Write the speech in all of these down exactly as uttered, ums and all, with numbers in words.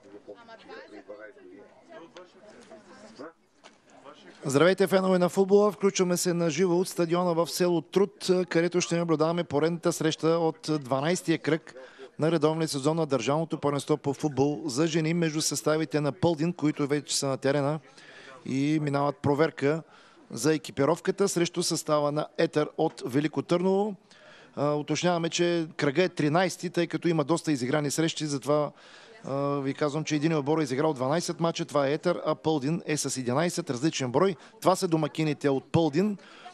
Здравейте, фенове на футбола! Включваме се на живо от стадиона в село Труд, където ще наблюдаваме поредната среща от дванайсетия кръг на редовния сезон на Държавното първенство по футбол за жени между съставите на Пълдин, които вече са на терена и минават проверка за екипировката срещу състава на Етър от Велико Търново. Уточняваме, че кръга е тринайсети, тъй като има доста изиграни срещи, затова ви казвам, че един отбор е изиграл дванайсет мача, това е Етър, а Пълдин е с единайсет, различен брой. Това са домакините от Пълдин.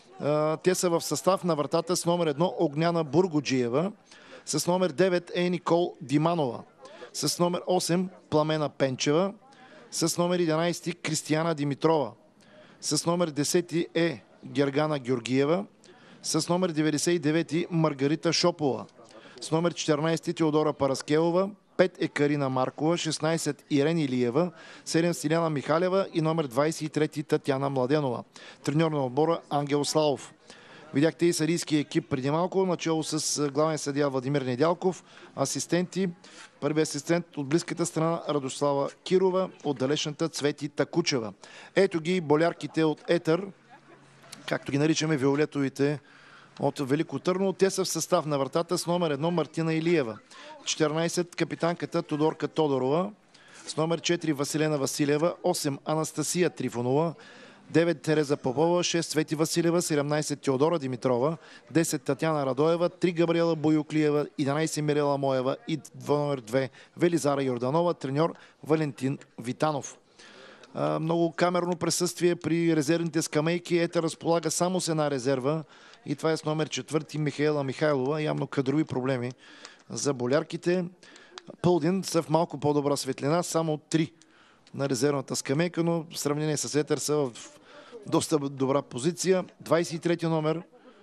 Те са в състав на вратата с номер едно Огняна Бургоджиева, с номер девет е Никол Диманова, с номер осем Пламена Пенчева, с номер единайсети Кристияна Димитрова, с номер десети е Гергана Георгиева, с номер деветдесет и девети Маргарита Шопова, с номер четиринайсети Теодора Параскелова, пет е Карина Маркова, шестнайсет Ирен Илиева, седем Стиляна Михалева и номер двайсет и трети Татяна Младенова. Треньор на отбора Ангел Славов. Видяхте и съдийския екип преди малко, начало с главен съдия Владимир Недялков, асистенти. Първи асистент от близката страна Радослава Кирова, от далечната Цвети Такучева. Ето ги болярките от Етър, както ги наричаме виолетовите от Велико Търново. Те са в състав на вратата с номер едно Мартина Илиева, четиринайсет капитанката Тодорка Тодорова, с номер четири Василена Василева, осем Анастасия Трифонова, девет Тереза Попова, шест Свети Василева, седемнайсет Теодора Димитрова, десет Татяна Радоева, три Габриела Боюклиева, единайсет Мирела Моева и номер две Велизара Йорданова, треньор Валентин Витанов. Много камерно присъствие при резервните скамейки. Ета разполага само с една резерва и това е с номер четвърти Михаела Михайлова. Явно кадрови проблеми за болярките. Пълдин са в малко по-добра светлина, само три на резервната скамейка, но в сравнение с Етър са в доста добра позиция. двайсет и трети номер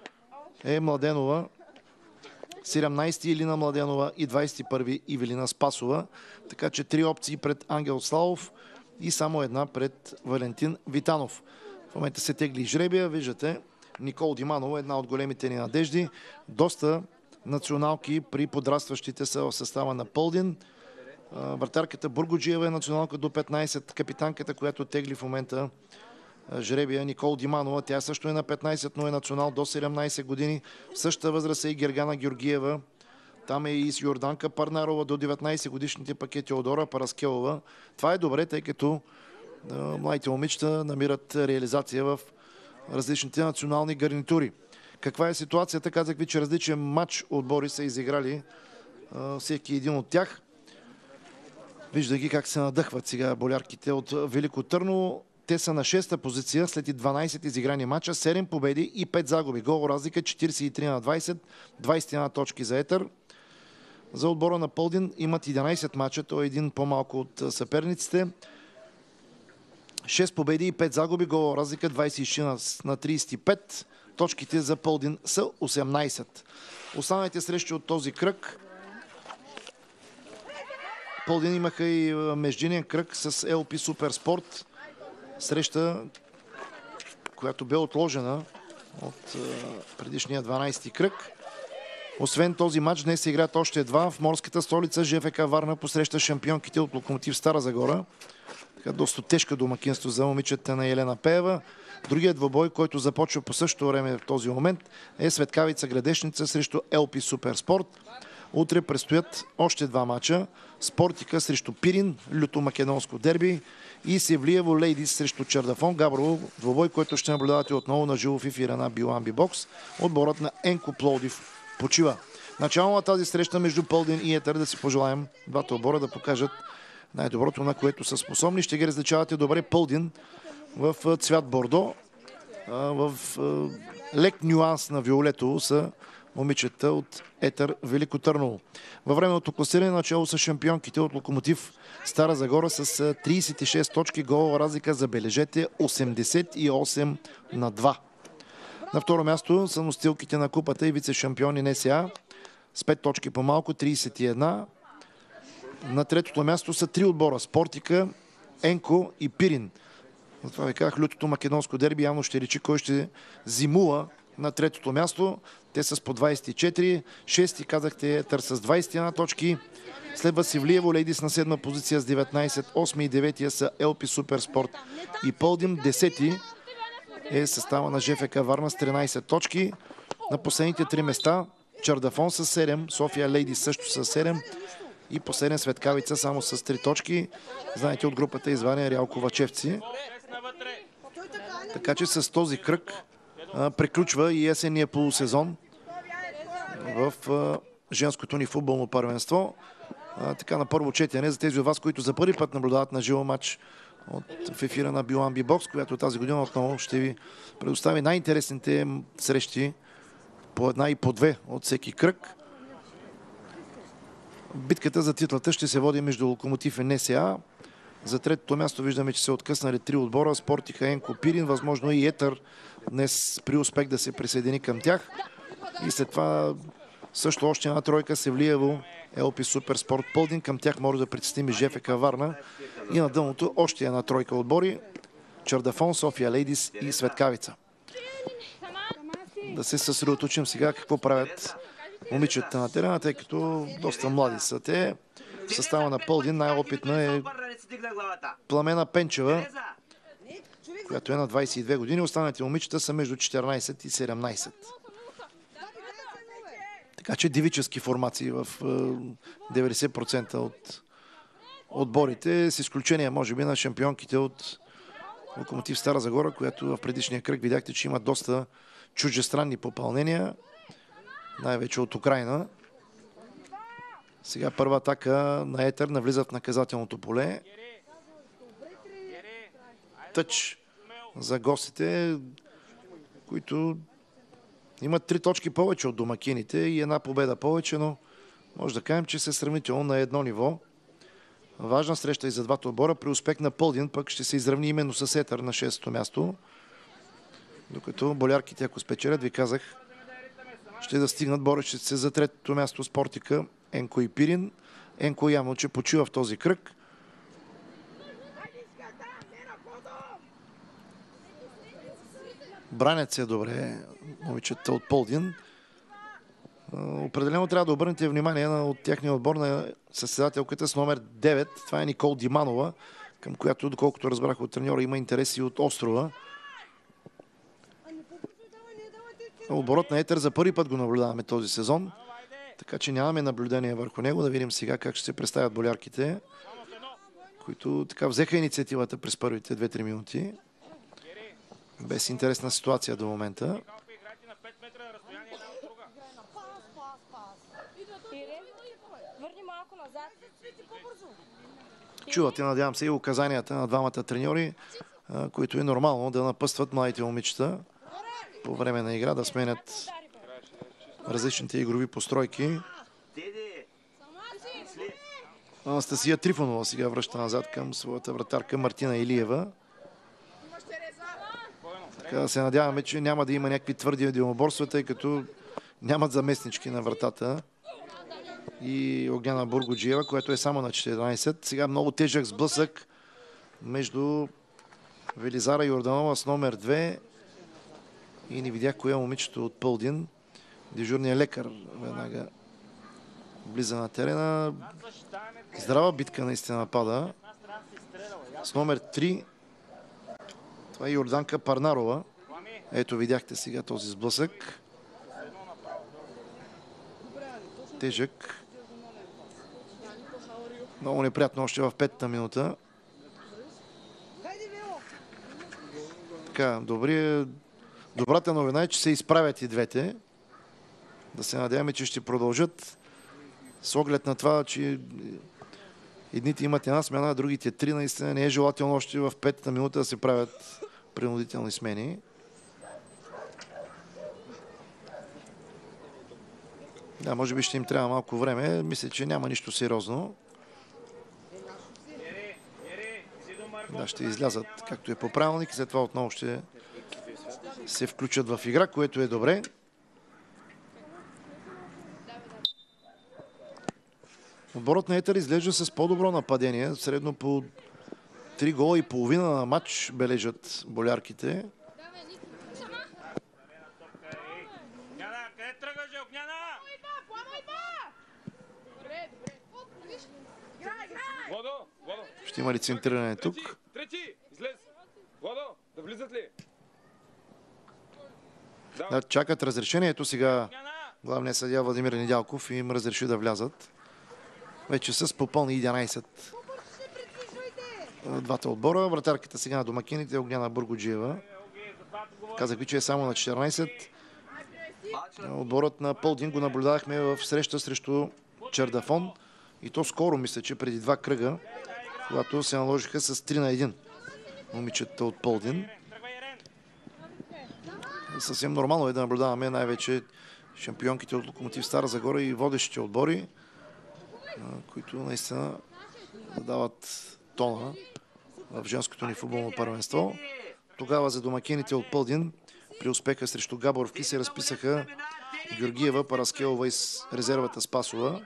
е Младенова, седемнайсети Илина Младенова и двайсет и първи Ивелина Спасова. Така че три опции пред Ангел Славов и само една пред Валентин Витанов. В момента се тегли жребия. Виждате, Никол Диманова, една от големите ни надежди. Доста националки при подрастващите са в състава на Пълдин. Вратарката Бургоджиева е националка до петнайсет. Капитанката, която тегли в момента жребия, Никол Диманова, тя също е на петнайсет, но е национал до седемнайсет години. В същата възраст е и Гергана Георгиева. Там е и с Йорданка Парнарова, до деветнайсет годишните пакети Теодора Параскелова. Това е добре, тъй като младите момичета намират реализация в различните национални гарнитури. Каква е ситуацията? Казах ви, че различен матч отбори са изиграли всеки един от тях. Вижда ги как се надъхват сега болярките от Велико Търново. Те са на шеста позиция след и дванайсет изиграни матча, седем победи и пет загуби. Гол разлика четирийсет и три на двайсет, двайсет и една точки за Етър. За отбора на Пълдин имат единайсет матча, то е един по-малко от съперниците. шест победи и пет загуби, гол разлика двайсет и шест на трийсет и пет. Точките за Пълдин са осемнайсет. Останалите срещи от този кръг. Пълдин имаха и междинен кръг с Ел Пи Суперспорт. Среща, която бе отложена от предишния дванайсети кръг. Освен този матч, днес се играят още два. В морската столица ЖФК Варна посреща шампионките от Локомотив Стара Загора. Така доста тежка домакинство за момичета на Елена Пеева. Другият двобой, който започва по същото време в този момент, е Светкавица Градешница срещу Ел Пи Суперспорт. Утре предстоят още два мача. Спортика срещу Пирин, люто македонско дерби, и Севлиево Лейдис срещу Чердафон Габрово, двобой, който ще наблюдавате отново на живо в ефира на Биламби Бокс. Отборът на Енко Пловдив почива. Начало на тази среща между Пълдин и Етър да си пожелаем двата отбора да покажат най-доброто, на което са способни. Ще ги различавате добре. Пълдин в цвят бордо, в лек нюанс на виолетово са момичета от Етър Велико Търново. Във времето класиране начало са шампионките от Локомотив Стара Загора с трийсет и шест точки, голова разлика, забележете, осемдесет и осем на два. На второ място са носителките на купата и вице-шампиони НСА с пет точки по-малко, трийсет и една. На третото място са три отбора: Спортика, Енко и Пирин. Затова ви казах, лютото македонско дерби явно ще речи кой ще зимува на третото място. Те са с по двадесет и четири. Шести казахте Етър с двадесет и една точки. Следва Севлиево Лейдис на седма позиция с деветнадесет. Осми и деветия са Ел Пи Суперспорт и Пълдин. Десети е състава на ЖФК Варна с тринадесет точки. На последните три места Чардафон с седем, София Лейдис също с седем и последен Светкавица само с три точки. Знаете, от групата изваден Реал Ковачевци. Така че с този кръг а, приключва и есенния полусезон в а, женското ни футболно първенство. А, така на първо четене за тези от вас, които за първи път наблюдават на живо матч от, в ефира на Биламби Бокс, която тази година отново ще ви предостави най-интересните срещи по една и по две от всеки кръг. Битката за титлата ще се води между Локомотив и НСА. За третото място виждаме, че се откъснали три отбора. Спортиха, Енко, Пирин. Възможно и Етър днес при успех да се присъедини към тях. И след това също още една тройка Севлиево, Ел Пи Суперспорт, Пълдин. Към тях може да притесним и ЖФК Варна. И на дъното още една тройка отбори. Чардафон, София Лейдис и Светкавица. Да се съсредоточим сега какво правят момичета на терена, тъй като доста млади са те. В състава на Пълдин най-опитна е Пламена Пенчева, която е на двадесет и две години. Останалите момичета са между четиринадесет и седемнадесет. Така че девически формации в деветдесет процента от отборите, с изключение може би на шампионките от Локомотив Стара Загора, която в предишния кръг видяхте, че има доста чуждестранни попълнения, най-вече от Украйна. Сега първа атака на Етър навлиза в наказателното поле. Тъч за гостите, които имат три точки повече от домакините и една победа повече, но може да кажем, че се сравнително на едно ниво. Важна среща и за двата отбора. При успех на Пълдин пък ще се изравни именно с Етър на шестото място. Докато болярките, ако спечелят, ви казах, ще да стигнат борещите се за третото място Спортика, Енко и Пирин. Енко явно, че почива в този кръг. Бранят се добре момичета от Пълдин. Определено трябва да обърнете внимание на от тяхния отбор на състезателката с номер девет. Това е Никол Диманова, към която, доколкото разбрах от треньора, има интереси от острова. Отборът на Етър за първи път го наблюдаваме този сезон, така че нямаме наблюдение върху него. Да видим сега как ще се представят болярките, които така взеха инициативата през първите две-три минути. Без интересна ситуация до момента. Чувате, надявам се, и указанията на двамата треньори, които е нормално да напъстват младите момичета по време на игра, да сменят различните игрови постройки. Анастасия Трифонова сега връща назад към своята вратарка Мартина Илиева. Така да се надяваме, че няма да има някакви твърди единоборства, тъй като нямат заместнички на вратата и Огняна Бургоджиева, което е само на четиринадесет. Сега много тежък сблъсък между Велизара Йорданова с номер две и не видях кое е момичето от Пълдин. Дежурният лекар веднага влиза на терена. Здрава битка наистина пада. С номер три това е Йорданка Парнарова. Ето видяхте сега този сблъсък. Тежък. Много неприятно още в петата минута. Така, добри... Добрата новина е, че се изправят и двете. Да се надяваме, че ще продължат. С оглед на това, че едните имат една смяна, а другите три. Наистина не е желателно още в петата минута да се правят принудителни смени. Да, може би ще им трябва малко време. Мисля, че няма нищо сериозно. Да, ще излязат както е по правилник и след това отново ще се включат в игра, което е добре. Отборът на Етър изглежда с по-добро нападение. Средно по три гола и половина на матч бележат болярките. Ще има ли центриране тук? Трети! Излез! Владо, да влизат ли? Да, чакат разрешението сега. Главният съдия Владимир Недялков им разреши да влязат. Вече с попълни единайсет. Двата отбора. Вратарката сега на домакините е Огняна Бургоджиева. Казах ви, че е само на четиринайсет. Отборът на Пълдин го наблюдавахме в среща срещу Чердафон. И то скоро, мисля, че преди два кръга, когато се наложиха с три на един момичета от Пълдин. Съвсем нормално е да наблюдаваме най-вече шампионките от Локомотив Стара Загора и водещите отбори, които наистина дават тона в женското ни футболно първенство. Тогава за домакините от Пълдин при успеха срещу Габоровки се разписаха Георгиева, Параскелова и резервата Спасова.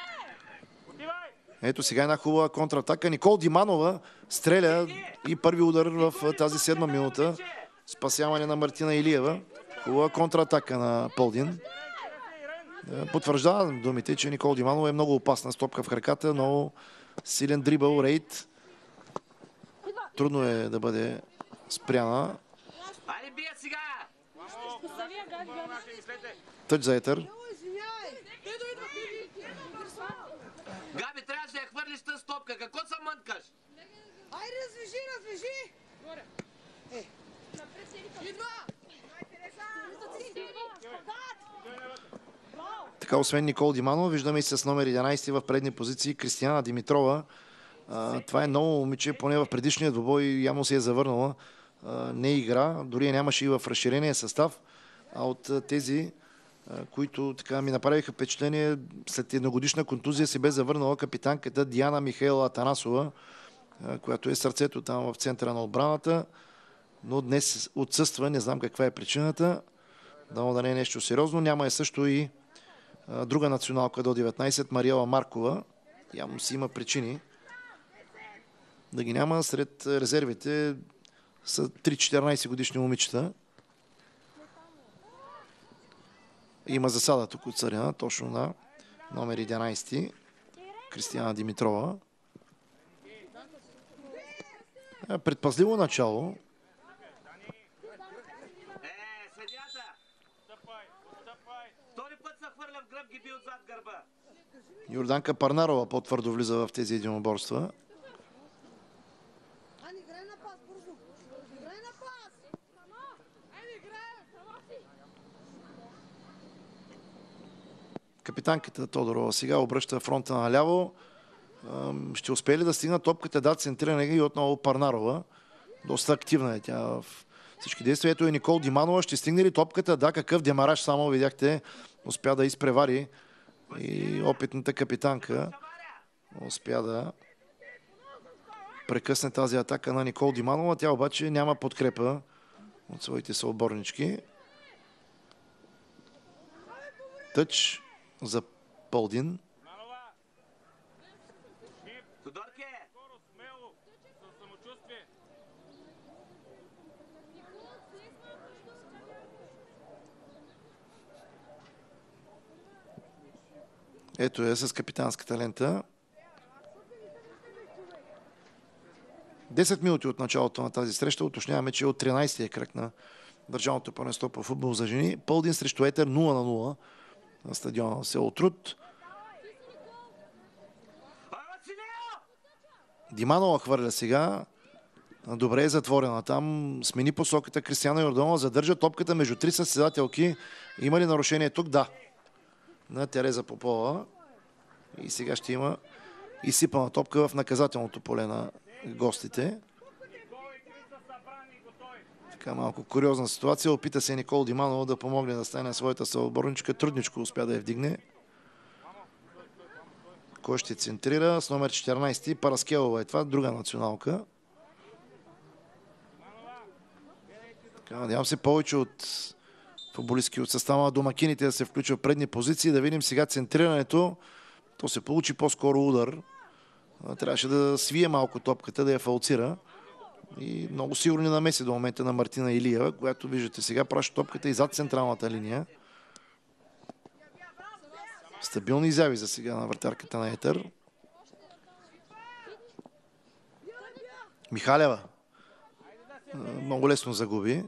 Ето сега една хубава контратака. Никол Диманова стреля и първи удар в тази седма минута. Спасяване на Мартина Илиева. Хубава контратака на Пълдин. Потвърждава думите, че Никол Диманова е много опасна с топка в краката, но силен дрибъл, рейд. Трудно е да бъде спряна. Тъч за етър. Габи, трябваше да я хвърлиш тази топка. Какво се мънкаш? Айде, развижи, развижи! Горе. Е. Идва! Така, освен Никол Диманова, виждаме и с номер единайсет в предни позиции Кристияна Димитрова. А, това е ново момиче, поне в предишния двубой явно се е завърнала. А, не игра, дори нямаше и в разширения състав. А от тези, а, които така ми направиха впечатление, след едногодишна контузия се бе завърнала капитанката Диана Михайла Атанасова, а, която е сърцето там в центъра на отбраната. Но днес отсъства, не знам каква е причината. Дано да не е нещо сериозно. Няма е също и а, друга националка до деветнайсет, Мариела Маркова. Явно си има причини да ги няма. Сред резервите са три четиринайсет годишни момичета. Има засада тук от Царина, точно на номер единайсет, Кристияна Димитрова. Предпазливо начало. Йорданка Парнарова по-твърдо влиза в тези единоборства. Капитанката Тодорова сега обръща фронта наляво. Ще успее ли да стигна топката? Да, центриране и отново Парнарова. Доста активна е тя в всички действия. Ето е Никол Диманова. Ще стигне ли топката? Да, какъв демараж само видяхте. Успя да изпревари и опитната капитанка успя да прекъсне тази атака на Никол Диманова. Тя обаче няма подкрепа от своите съотборнички. Тъч за Пълдин. Ето е с капитанската лента. десет минути от началото на тази среща. Уточняваме, че от тринайсетия кръг на държавното първенство по футбол за жени. Пълдин срещу Етер нула на нула на стадиона в село Труд. Диманова хвърля сега. Добре е затворена там. Смени посоката Кристияна Йорданова. Задържа топката между три състезателки. Има ли нарушение тук? Да. На Тереза Попова. И сега ще има изсипана топка в наказателното поле на гостите. Така малко куриозна ситуация. Опита се Никол Диманова да помогне да стане своята съотборничка. Трудничко успя да я вдигне. Кой ще центрира? С номер четиринайсет. Параскелова е това. Друга националка. Така, надявам се повече от футболистки от състава на домакините да се включва в предни позиции. Да видим сега центрирането. То се получи по-скоро удар. Трябваше да свие малко топката, да я фалцира. И много сигурни намеси до момента на Мартина Илиева, която виждате сега праща топката и зад централната линия. Стабилни изяви за сега на вратарката на Етер. Михалева. Много лесно загуби.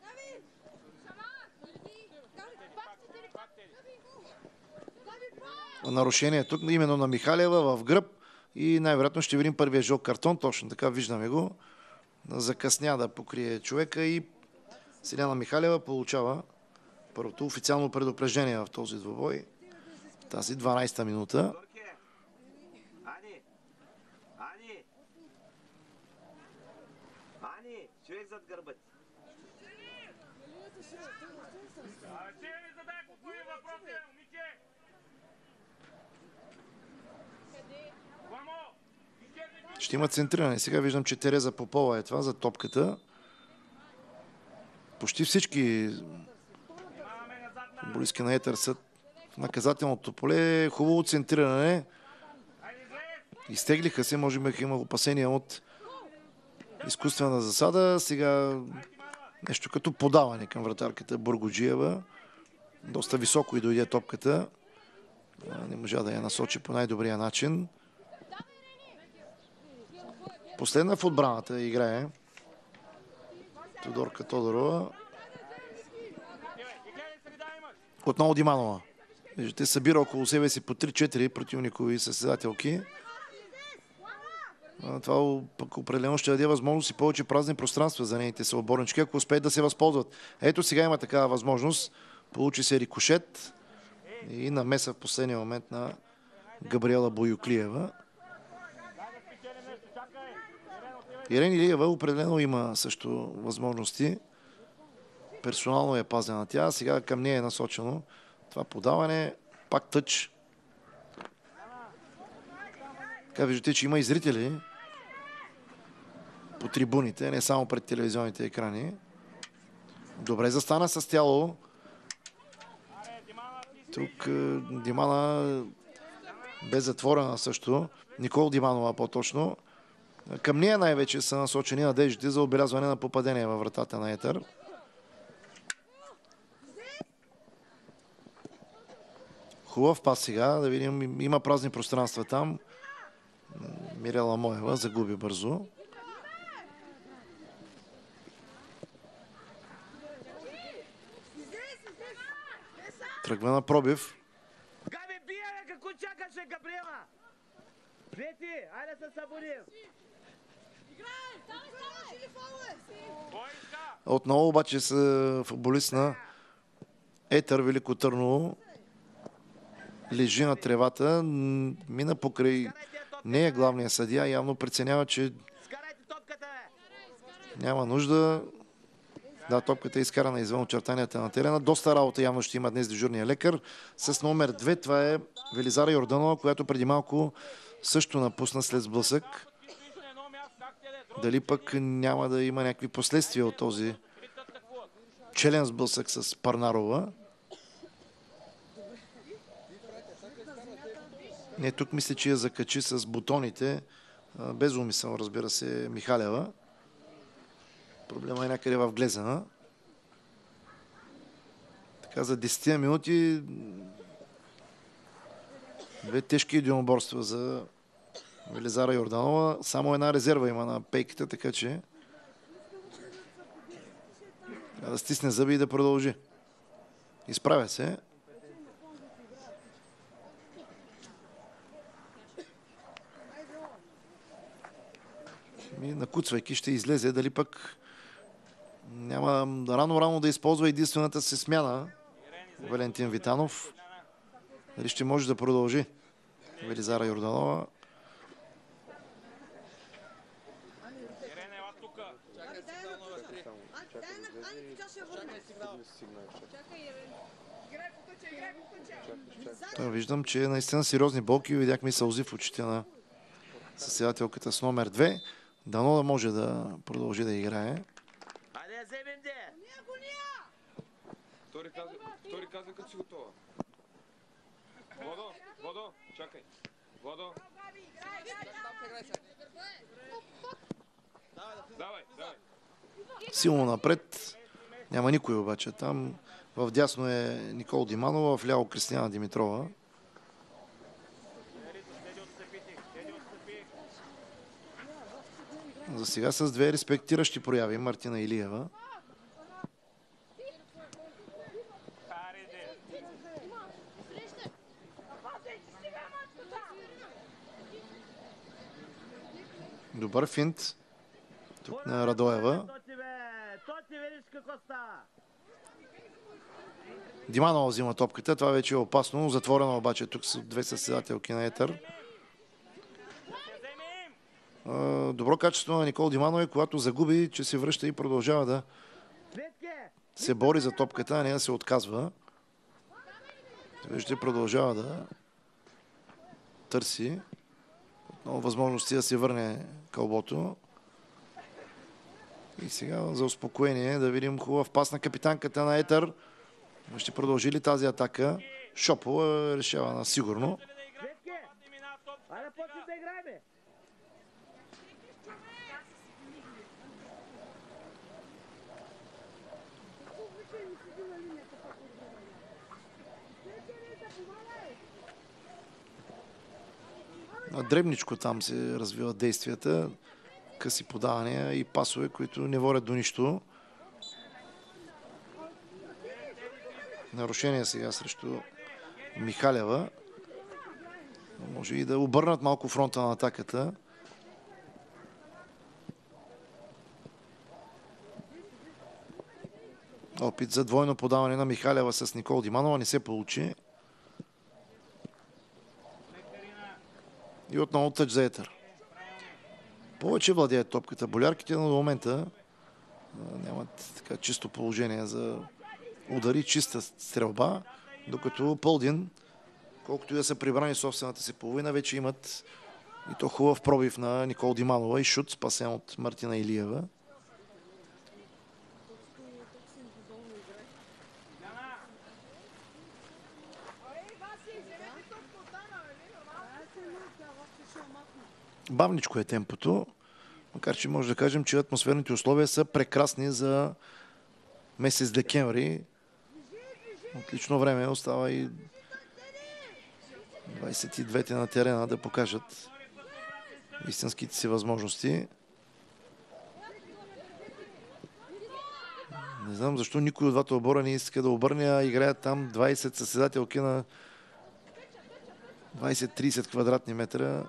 Нарушение тук именно на Михалева в гръб и най-вероятно ще видим първия жълт картон. Точно така, виждаме го. Закъсня да покрие човека и Силяна Михалева получава първото официално предупреждение в този двубой. Тази дванадесета минута. Ани! Ани! Ани! Човек зад гърба ти. Ще има центриране. Сега виждам, че Тереза Попова е това за топката. Почти всички футболистки на Етър са в наказателното поле. Хубаво центриране. Изтеглиха се. Може би има опасения от изкуствена засада. Сега нещо като подаване към вратарката Бургоджиева. Доста високо и дойде топката. Не можа да я насочи по най-добрия начин. Последна в отбраната играе Тодорка Тодорова. Отново Диманова. Виждате, събира около себе си по три-четири противникови състезателки. Това пък определено ще даде възможност и повече празни пространства за нейните съотборнички, ако успеят да се възползват. Ето сега има такава възможност. Получи се рикошет и намеса в последния момент на Габриела Боюклиева. Ирен Илиева определено има също възможности. Персонално е пазена тя. Сега към нея е насочено това подаване. Пак тъч. Така виждате, че има и зрители по трибуните, не само пред телевизионните екрани. Добре застана с тяло. Тук Димана бе затворена също. Никол Диманова по-точно. Към нея най-вече са насочени надеждите за отбелязване на попадение във вратата на Етър. Хубав пас сега. Да видим, има празни пространства там. Мирела Моева загуби бързо. Тръгва на пробив. Габи, бия, какво чакаше, Габриела? Пети, айде се събудим. Отново обаче са футболист на Етър Велико Търново. Лежи на тревата. Мина покрай нея главния съдия. Явно преценява, че няма нужда. Да, топката е изкарана извън очертанията на терена. Доста работа явно ще има днес дежурния лекар. С номер две това е Велизара Йорданова, която преди малко също напусна след сблъсък. Дали пък няма да има някакви последствия от този челен сблъсък с Парнарова. Не, тук мисля, че я закачи с бутоните. Без умисъл, разбира се, Михалева. Проблема е някъде в Глезена. Така за десет минути две тежки единоборства за Велизара Йорданова. Само една резерва има на пейката, така че трябва да стисне зъби и да продължи. Изправя се. И накуцвайки ще излезе. Дали пък няма рано-рано да използва единствената си смяна Валентин Витанов. Дали ще може да продължи Велизара Йорданова. Та, виждам, че е наистина сериозни болки. Видяхме и сълзи в очите на съседателката с номер две. Дано да може да продължи да играе. Втори казва, като си готова. Водо, Водо, чакай. Водо. Давай, давай. Силно напред. Няма никой обаче там. В дясно е Никол Диманова, в ляво Кристияна Димитрова. За сега с две респектиращи прояви Мартина Илиева. Добър финт тук на Радоева. Диманова взима топката. Това вече е опасно. Затворено обаче. Тук са две съседателки на етър. Добро качество на Никол Диманова е, когато загуби, че се връща и продължава да се бори за топката, а не да се отказва. Ще продължава да търси отново възможности да се върне кълбото. И сега за успокоение да видим хубав пас на капитанката на етър. Ще продължи ли тази атака? Шопо решава на сигурно. Дребничко там се развиват действията. Къси подавания и пасове, които не водят до нищо. Нарушение сега срещу Михалева. Може и да обърнат малко фронта на атаката. Опит за двойно подаване на Михалева с Никол Диманова не се получи. И отново тъч за етър. Повече владеят топката болярките, но до момента нямат така чисто положение за удари, чиста стрелба, докато Пълдин, колкото и да са прибрани собствената си половина, вече имат и то хубав пробив на Никол Диманова и шут, спасен от Мартина Илиева. Бавничко е темпото, макар че може да кажем, че атмосферните условия са прекрасни за месец декември. Отлично време остава и двайсет и двете на терена да покажат истинските си възможности. Не знам защо никой от двата отбора не иска да обърне, а играят там двайсет съседателки на двайсет-трийсет квадратни метра.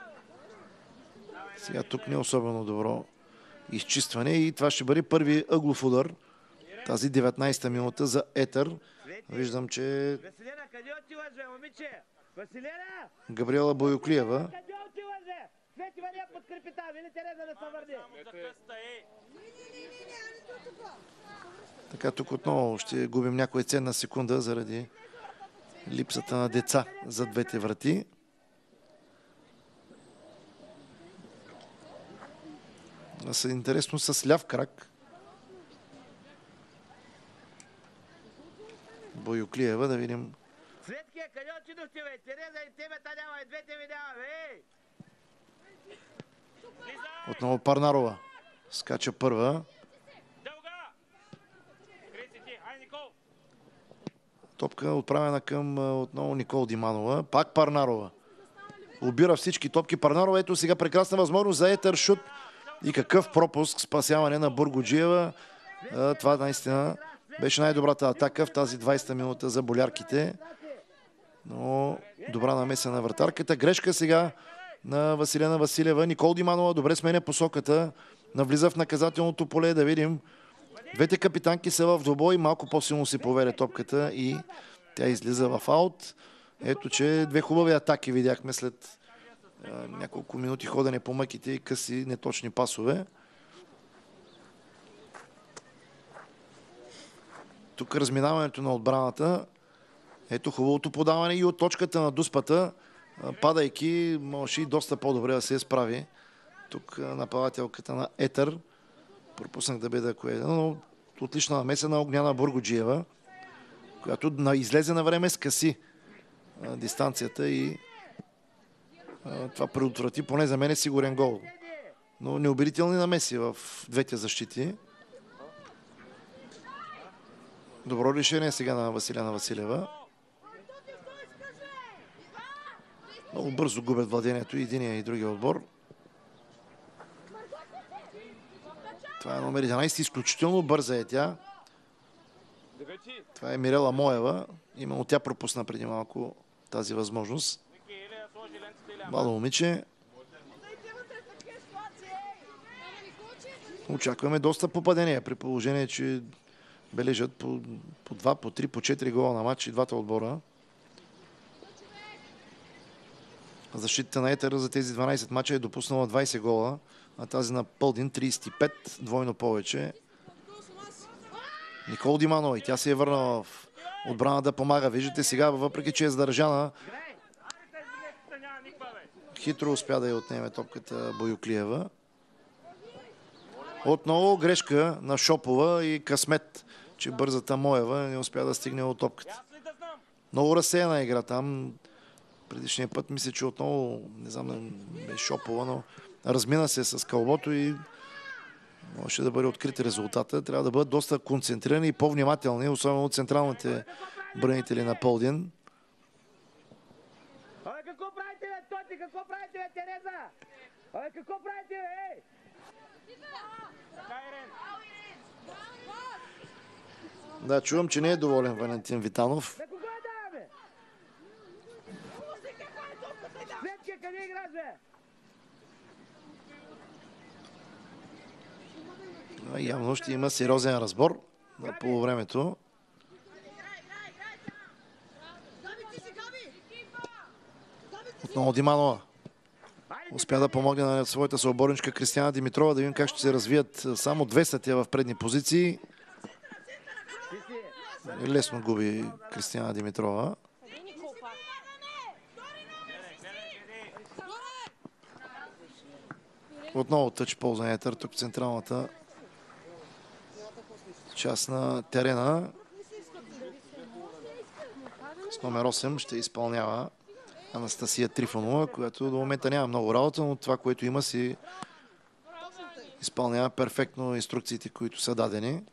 Сега тук не е особено добро изчистване и това ще бъде първи ъглов удар. Тази деветнайсета минута за етър. Виждам, че Габриела Бойоклиева така тук отново ще губим някоя ценна секунда заради липсата на деца за двете врати. Са интересно с ляв крак. Бойоклиева, да видим. Отново Парнарова. Скача първа. Топка отправена към отново Никол Диманова. Пак Парнарова. Обира всички топки. Парнарова, ето сега прекрасна възможност за етър шут. И какъв пропуск, спасяване на Бургоджиева. Това наистина беше най-добрата атака в тази двайсета минута за болярките. Но добра намеса на вратарката. Грешка сега на Василена Василева. Никол Диманова добре сменя посоката. Навлиза в наказателното поле. Да видим. Двете капитанки са в двубой. Малко по-силно се поведе топката и тя излиза в аут. Ето, че две хубави атаки видяхме след няколко минути ходене по мъките и къси неточни пасове. Тук разминаването на отбраната. Ето хубавото подаване и от точката на дуспата, падайки, може и доста по-добре да се справи. Тук нападателката на етър. Пропуснах да бъде коеда, но отлична намеса на Огняна Бургоджиева, която излезе на време, скъси дистанцията и това предотврати, поне за мен е сигурен гол. Но неубедителни намеси в двете защити. Добро решение сега на Василена Василева. Много бързо губят владението и единия и другия отбор. Това е номер единайсет. Изключително бърза е тя. Това е Мирела Моева. Именно тя пропусна преди малко тази възможност. Младо момиче. Очакваме доста попадения, при положение, че бележат по, по два, по три, по четири гола на матч и двата отбора. Защитата на Етър за тези дванайсет мача е допуснала двайсет гола, а тази на Пълдин трийсет и пет, двойно повече. Никол Диманова и тя се е върнала в отбрана да помага. Виждате сега, въпреки че е задържана, хитро успя да я отнеме топката Боюклиева. Отново грешка на Шопова и късмет, че бързата Моева не успя да стигне от топката. Много разсеяна игра там. Предишния път мисля, че отново, не знам, бе Шопова, но размина се с кълбото и може да бъде открит резултата. Трябва да бъдат доста концентрирани и по-внимателни, особено от централните бранители на Пълдин. Абе, какво правите, бе, Тоти? Какво правите, бе, Тереза? Абе, какво правите, бе, ей? Да, чувам, че не е доволен Валентин Витанов. Бе, кога да, бе? Светке, къде играш, бе? Явно ще има сериозен разбор на полувремето. Отново Диманова успя да помогне на своята съоборничка Кристияна Димитрова. Да видим как ще се развият само двеста тя в предни позиции. Лесно губи Кристияна Димитрова. Отново тъч полза на Етър тук в централната част на терена. С номер осем ще изпълнява Анастасия Трифонова, която до момента няма много работа, но това, което има, си изпълнява перфектно инструкциите, които са дадени.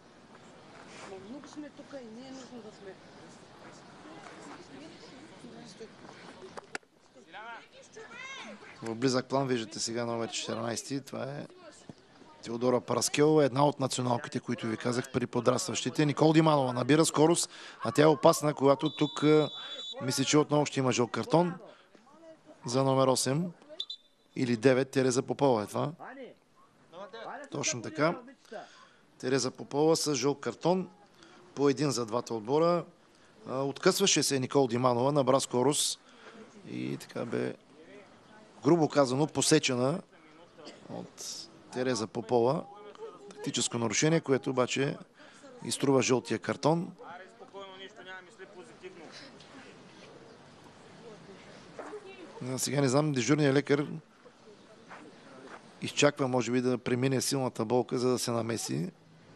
В близък план виждате сега номер четиринайсет. Това е Теодора Параскелова, една от националките, които ви казах при подрастващите. Никол Диманова набира скорост, а тя е опасна, когато тук мисля, че отново ще има жълт картон за номер осем или девет. Тереза Попова е това. Точно така. Тереза Попова с жълт картон. По един за двата отбора. Откъсваше се Никол Диманова, набра скорост и така бе, грубо казано, посечена от Тереза Попова. Тактическо нарушение, което обаче изтрува жълтия картон. Сега не знам, дежурният лекар изчаква, може би, да премине силната болка, за да се намеси.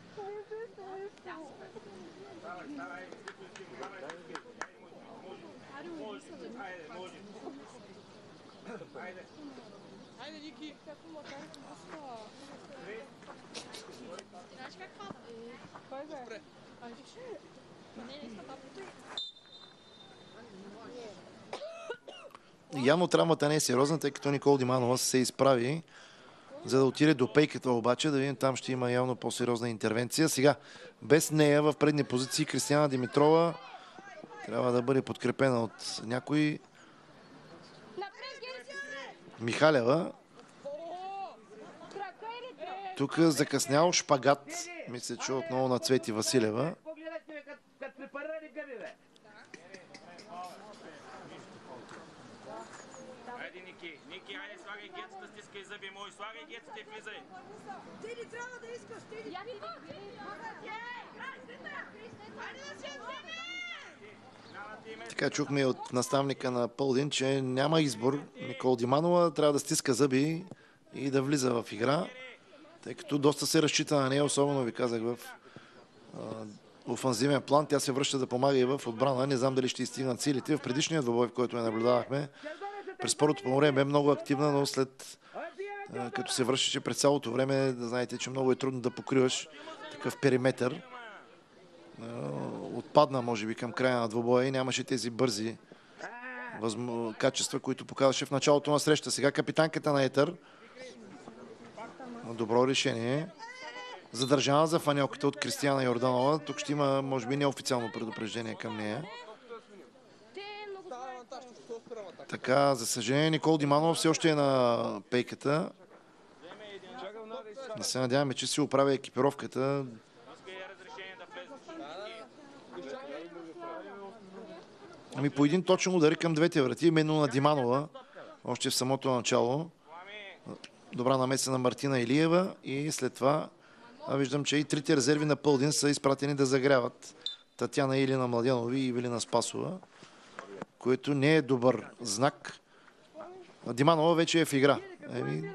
Явно травмата не е сериозна, тъй като Никол Диманова се изправи, за да отиде до пейката, обаче да видим, там ще има явно по-сериозна интервенция. Сега, без нея в предни позиции Кристияна Димитрова трябва да бъде подкрепена от някой. Михалева. Тук закъснял шпагат. Мисля, че отново на Цвети Василева. Ники, хайде, слагай гетата, стискай зъби мои, слагай гетата и влизай. Ти не трябва да искаш, ти не. Така чухме от наставника на Пълдин, че няма избор. Никол Диманова трябва да стиска зъби и да влиза в игра, тъй като доста се разчита на нея, особено ви казах в офанзивен план. Тя се връща да помага и в отбрана. Не знам дали ще изстигнат силите. В предишния двубой, в който я наблюдавахме, през първото по време бе много активна, но след като се връщаше през цялото време, да знаете, че много е трудно да покриваш такъв периметър. Отпадна, може би, към края на двубоя и нямаше тези бързи възм... качества, които показваше в началото на среща. Сега капитанката на Етър. Добро решение. Задържана за фанелката от Кристияна Йорданова. Тук ще има, може би, неофициално предупреждение към нея. Така, за съжаление, Никол Диманов все още е на пейката. Не се надяваме, че си оправя екипировката. Ами по един точен удар към двете врати, именно на Диманова, още в самото начало. Добра намеса на Мартина Илиева и след това а виждам, че и трите резерви на Пълдин са изпратени да загряват. Татяна Илина Младенови и Евелина Спасова, което не е добър знак. Диманова вече е в игра. Еми...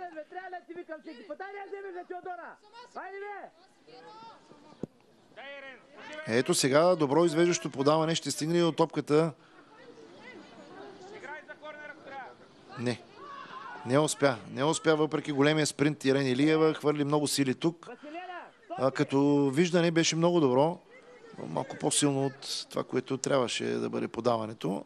Ето сега добро извеждащо подаване. Ще стигне до топката. Не. Не успя. Не успя въпреки големия спринт. Ирен Илиева хвърли много сили тук. А, като виждане беше много добро. Малко по-силно от това, което трябваше да бъде подаването.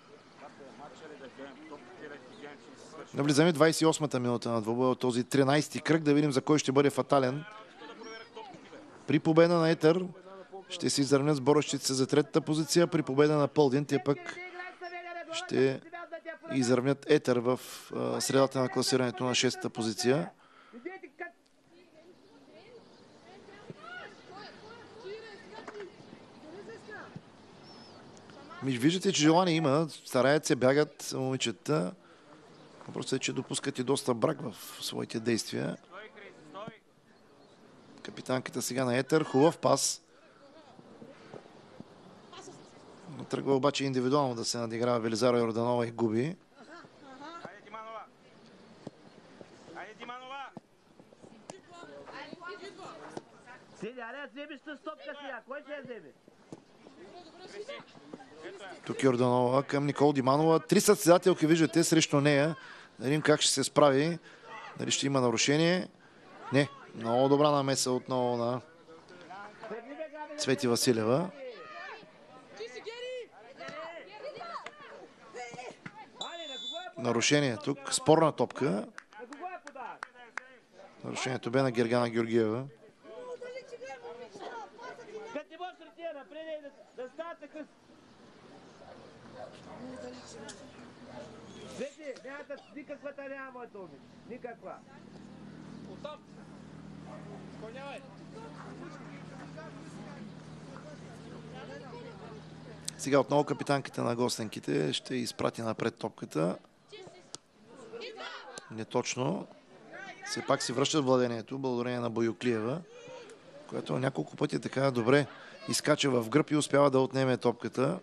Навлизаме двадесет и осмата минута на двобоя от този тринадесети кръг. Да видим за кой ще бъде фатален. При победа на Етър ще се изравнят с борещите се за третата позиция. При победа на Пълдин те пък ще изравнят Етър в а, средата на класирането на шестата позиция. Виждате, че желание има. Стараят се, бягат момичета. Просто е, че допускат и доста брак в своите действия. Капитанката сега на Етър. Хубав пас. Тръгва обаче индивидуално да се надиграва Велизара Йорданова и губи. Тук Йорданова към Никол Диманова. Три състезателки виждате срещу нея. Да видим как ще се справи. Дали ще има нарушение. Не. Много добра намеса отново на Цвети Василева. Нарушение тук. Спорна топка. Нарушението бе на Гергана Георгиева. Никаквата няма моята обич. Никаква. Оттам. Склонявай. Сега отново капитанката на гостенките ще изпрати напред топката. Не точно. Все пак си връщат владението, благодарение на Боюклиева, която няколко пъти така добре изкача в гръб и успява да отнеме топката.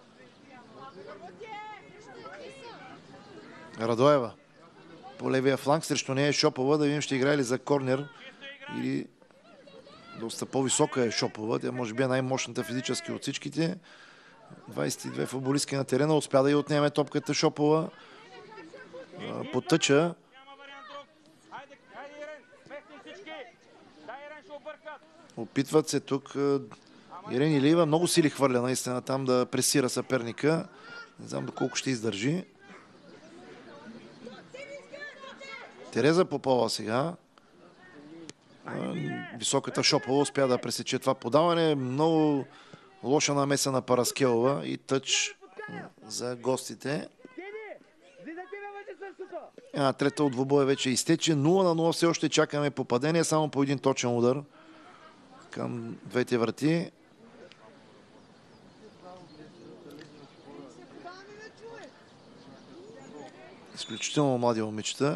Радоева по левия фланг, срещу нея е Шопова. Да видим ще играе ли за корнер или доста по-висока е Шопова. Тя може би е най-мощната физически от всичките. двадесет и две футболистки на терена. Успя да и отнеме топката Шопова. Потъча. Опитват се тук. Ирен Илиева много сили хвърля наистина там да пресира съперника. Не знам доколко ще издържи. Тереза Попова сега. Високата Шопова успя да пресече това подаване. Много лоша намеса на Параскелова и тъч за гостите. Една трета от двубоя вече изтече. нула на нула все още чакаме попадение. Само по един точен удар към двете врати. Изключително млади момичета.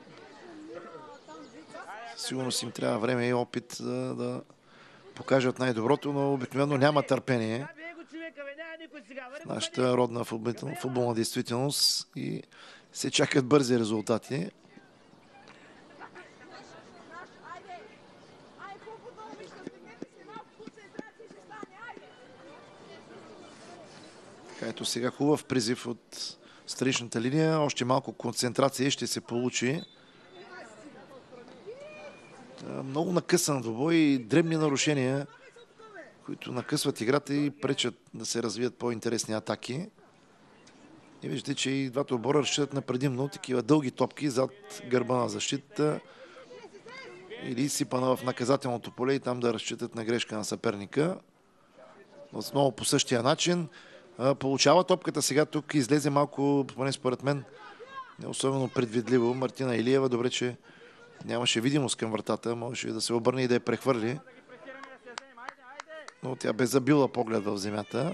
Сигурно си им трябва време и опит да, да покажат най-доброто, но обикновено няма търпение в нашата родна футболна действителност и се чакат бързи резултати. Така, ето сега хубав призив от страничната линия. Още малко концентрация ще се получи. Много накъсан двубой и дребни нарушения, които накъсват играта и пречат да се развият по-интересни атаки. И виждате, че и двата отбора разчитат на предимно такива дълги топки зад гърба на защита. или изсипана в наказателното поле и там да разчитат на грешка на съперника. Отново по същия начин. Получава топката сега тук. Излезе малко, поне според мен, не особено предвидливо. Мартина Илиева, добре, че нямаше видимост към вратата. Можеше да се обърне и да я прехвърли. Но тя бе забила поглед в земята.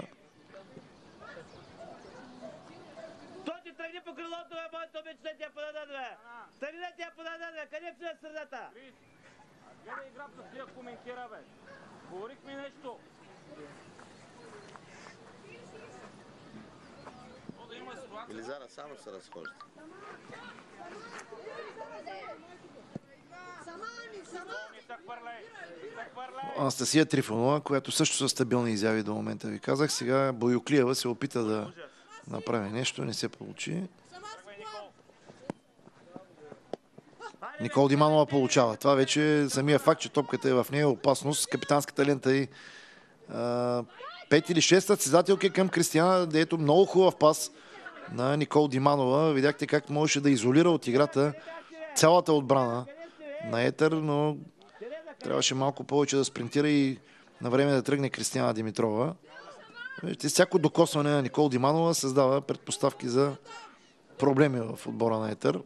Тоти, тръгни по крилото, бе, моето обич, да тя подадат, бе. Тръгни да тя подадат, бе. Къде е в средата? Гледай играта си я коментира, бе. Говорихме нещо. Елизара само се разхожда. Анастасия Трифонова, която също са стабилни изяви до момента, ви казах. Сега Боюклиева се опита да направи нещо, не се получи. Никол Диманова получава. Това вече самия факт, че топката е в нея, опасност. Капитанската лента и пет или шест състезателки към Кристияна, дето много хубав пас на Никол Диманова. Видяхте как можеше да изолира от играта цялата отбрана на Етър, но трябваше малко повече да спринтира и на време да тръгне Кристияна Димитрова. Вижте, всяко докосване на Никол Диманова създава предпоставки за проблеми в отбора на Етър.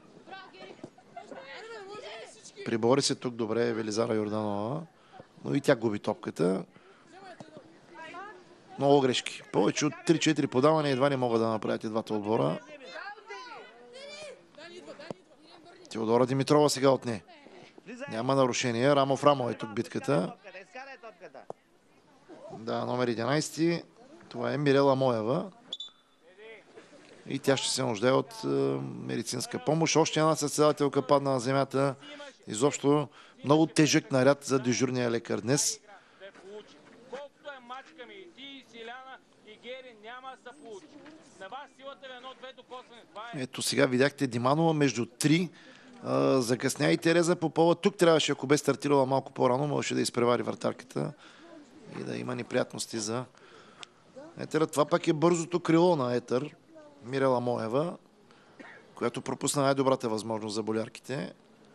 Прибори се тук добре Велизара Йорданова, но и тя губи топката. Много грешки. Повече от три-четири подавания едва не могат да направят и двата отбора. Теодора Димитрова сега отне. Няма нарушение. Рамо в рамо е тук битката. Да, номер единайсети. Това е Мирела Моева. И тя ще се нуждае от е, медицинска помощ. Още една състезателка падна на земята. Изобщо много тежък наряд за дежурния лекар днес. Ето сега видяхте Диманова между три. Закъсня и Тереза Попова. Тук трябваше, ако бе стартирала малко по-рано, можеше да изпревари вратарката и да има неприятности за Етър. Това пак е бързото крило на Етър. Мирела Моева, която пропусна най-добрата възможност за болярките.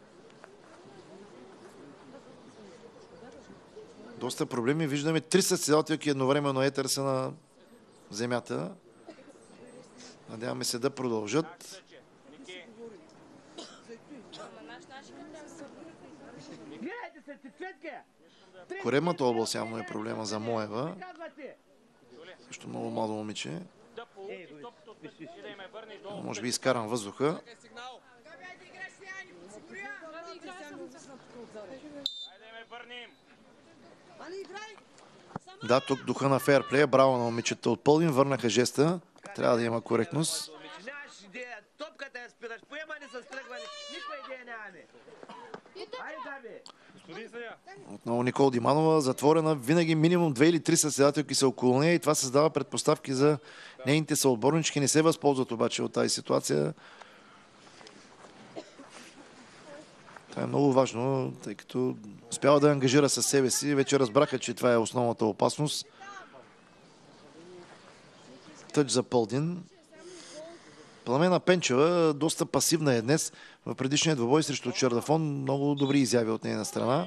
Доста проблеми. Виждаме три състезателки едновременно Етър са на земята. Надяваме се да продължат. Коремната област явно е проблема за Моева. Също много младо момиче. Може би изкарам въздуха. Да, тук духа на фейрплея. Браво на момичета от Пълдин. Върнаха жеста. Трябва да има коректност. Топката я спираш. Поемане с тръгване. Никой идея нямаме. Айде, отново Никол Диманова, затворена. Винаги минимум две или три състезателки са около нея и това създава предпоставки за нейните съотборнички. Не се възползват обаче от тази ситуация. Това е много важно, тъй като успява да ангажира със себе си. Вече разбраха, че това е основната опасност. Тъч за Пълдин. Пламена Пенчева доста пасивна е днес. В предишния двобой срещу Чердафон много добри изяви от нейна страна.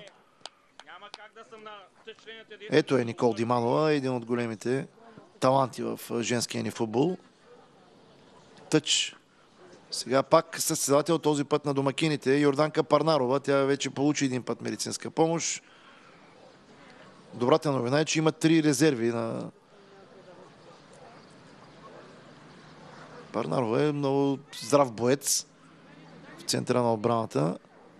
Ето е Никол Диманова, един от големите таланти в женския ни футбол. Тъч. Сега пак състезател този път на домакините Йорданка Парнарова. Тя вече получи един път медицинска помощ. Добрата новина е, че има три резерви на Парнарова. Е много здрав боец в центъра на отбраната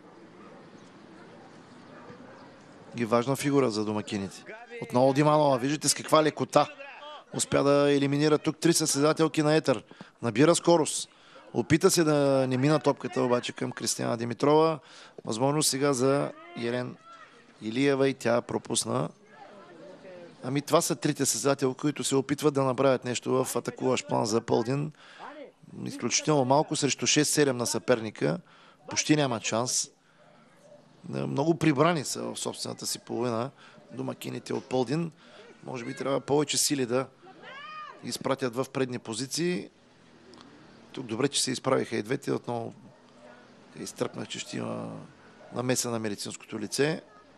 и важна фигура за домакините. Отново Диманова. Виждате с каква лекота успя да елиминира тук три състезателки на Етър. Набира скорост. Опита се да не мина топката обаче към Кристияна Димитрова. Възможно сега за Елен Илиева и тя пропусна. Ами това са трите състезателки, които се опитват да направят нещо в атакуващ план за Пълдин. Изключително малко срещу шест-седем на съперника. Почти няма шанс. Много прибрани са в собствената си половина домакините от Пълдин. Може би трябва повече сили да изпратят в предни позиции. Тук добре, че се изправиха и двете. Отново изтръпнах, че ще има намеса на медицинското лице.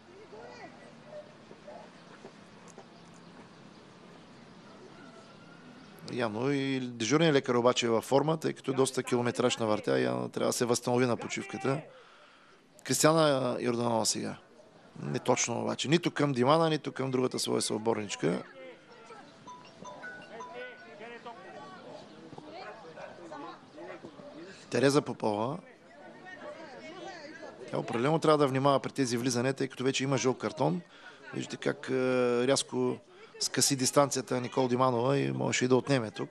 Явно и дежурният лекар обаче е във форма, тъй като е доста километраж на въртя. Явно трябва да се възстанови на почивката. Кристияна Йорданова сега. Не точно обаче. Нито към Димана, нито към другата своя съотборничка. Тереза Попова. Тя определено трябва да внимава при тези влизания, тъй като вече има жълт картон. Виждате как рязко скъси дистанцията Никол Диманова и можеше и да отнеме тук.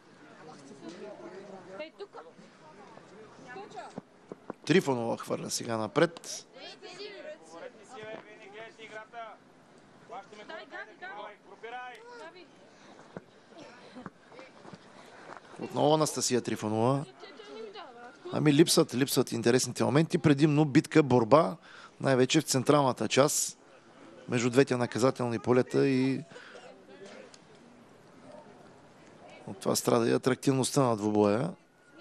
Трифонова хвърля сега напред. Отново Анастасия Трифонова. Ами липсват, липсват интересните моменти. Предимно битка, борба, най-вече в централната част, между двете наказателни полета и от това страда и атрактивността на двубоя.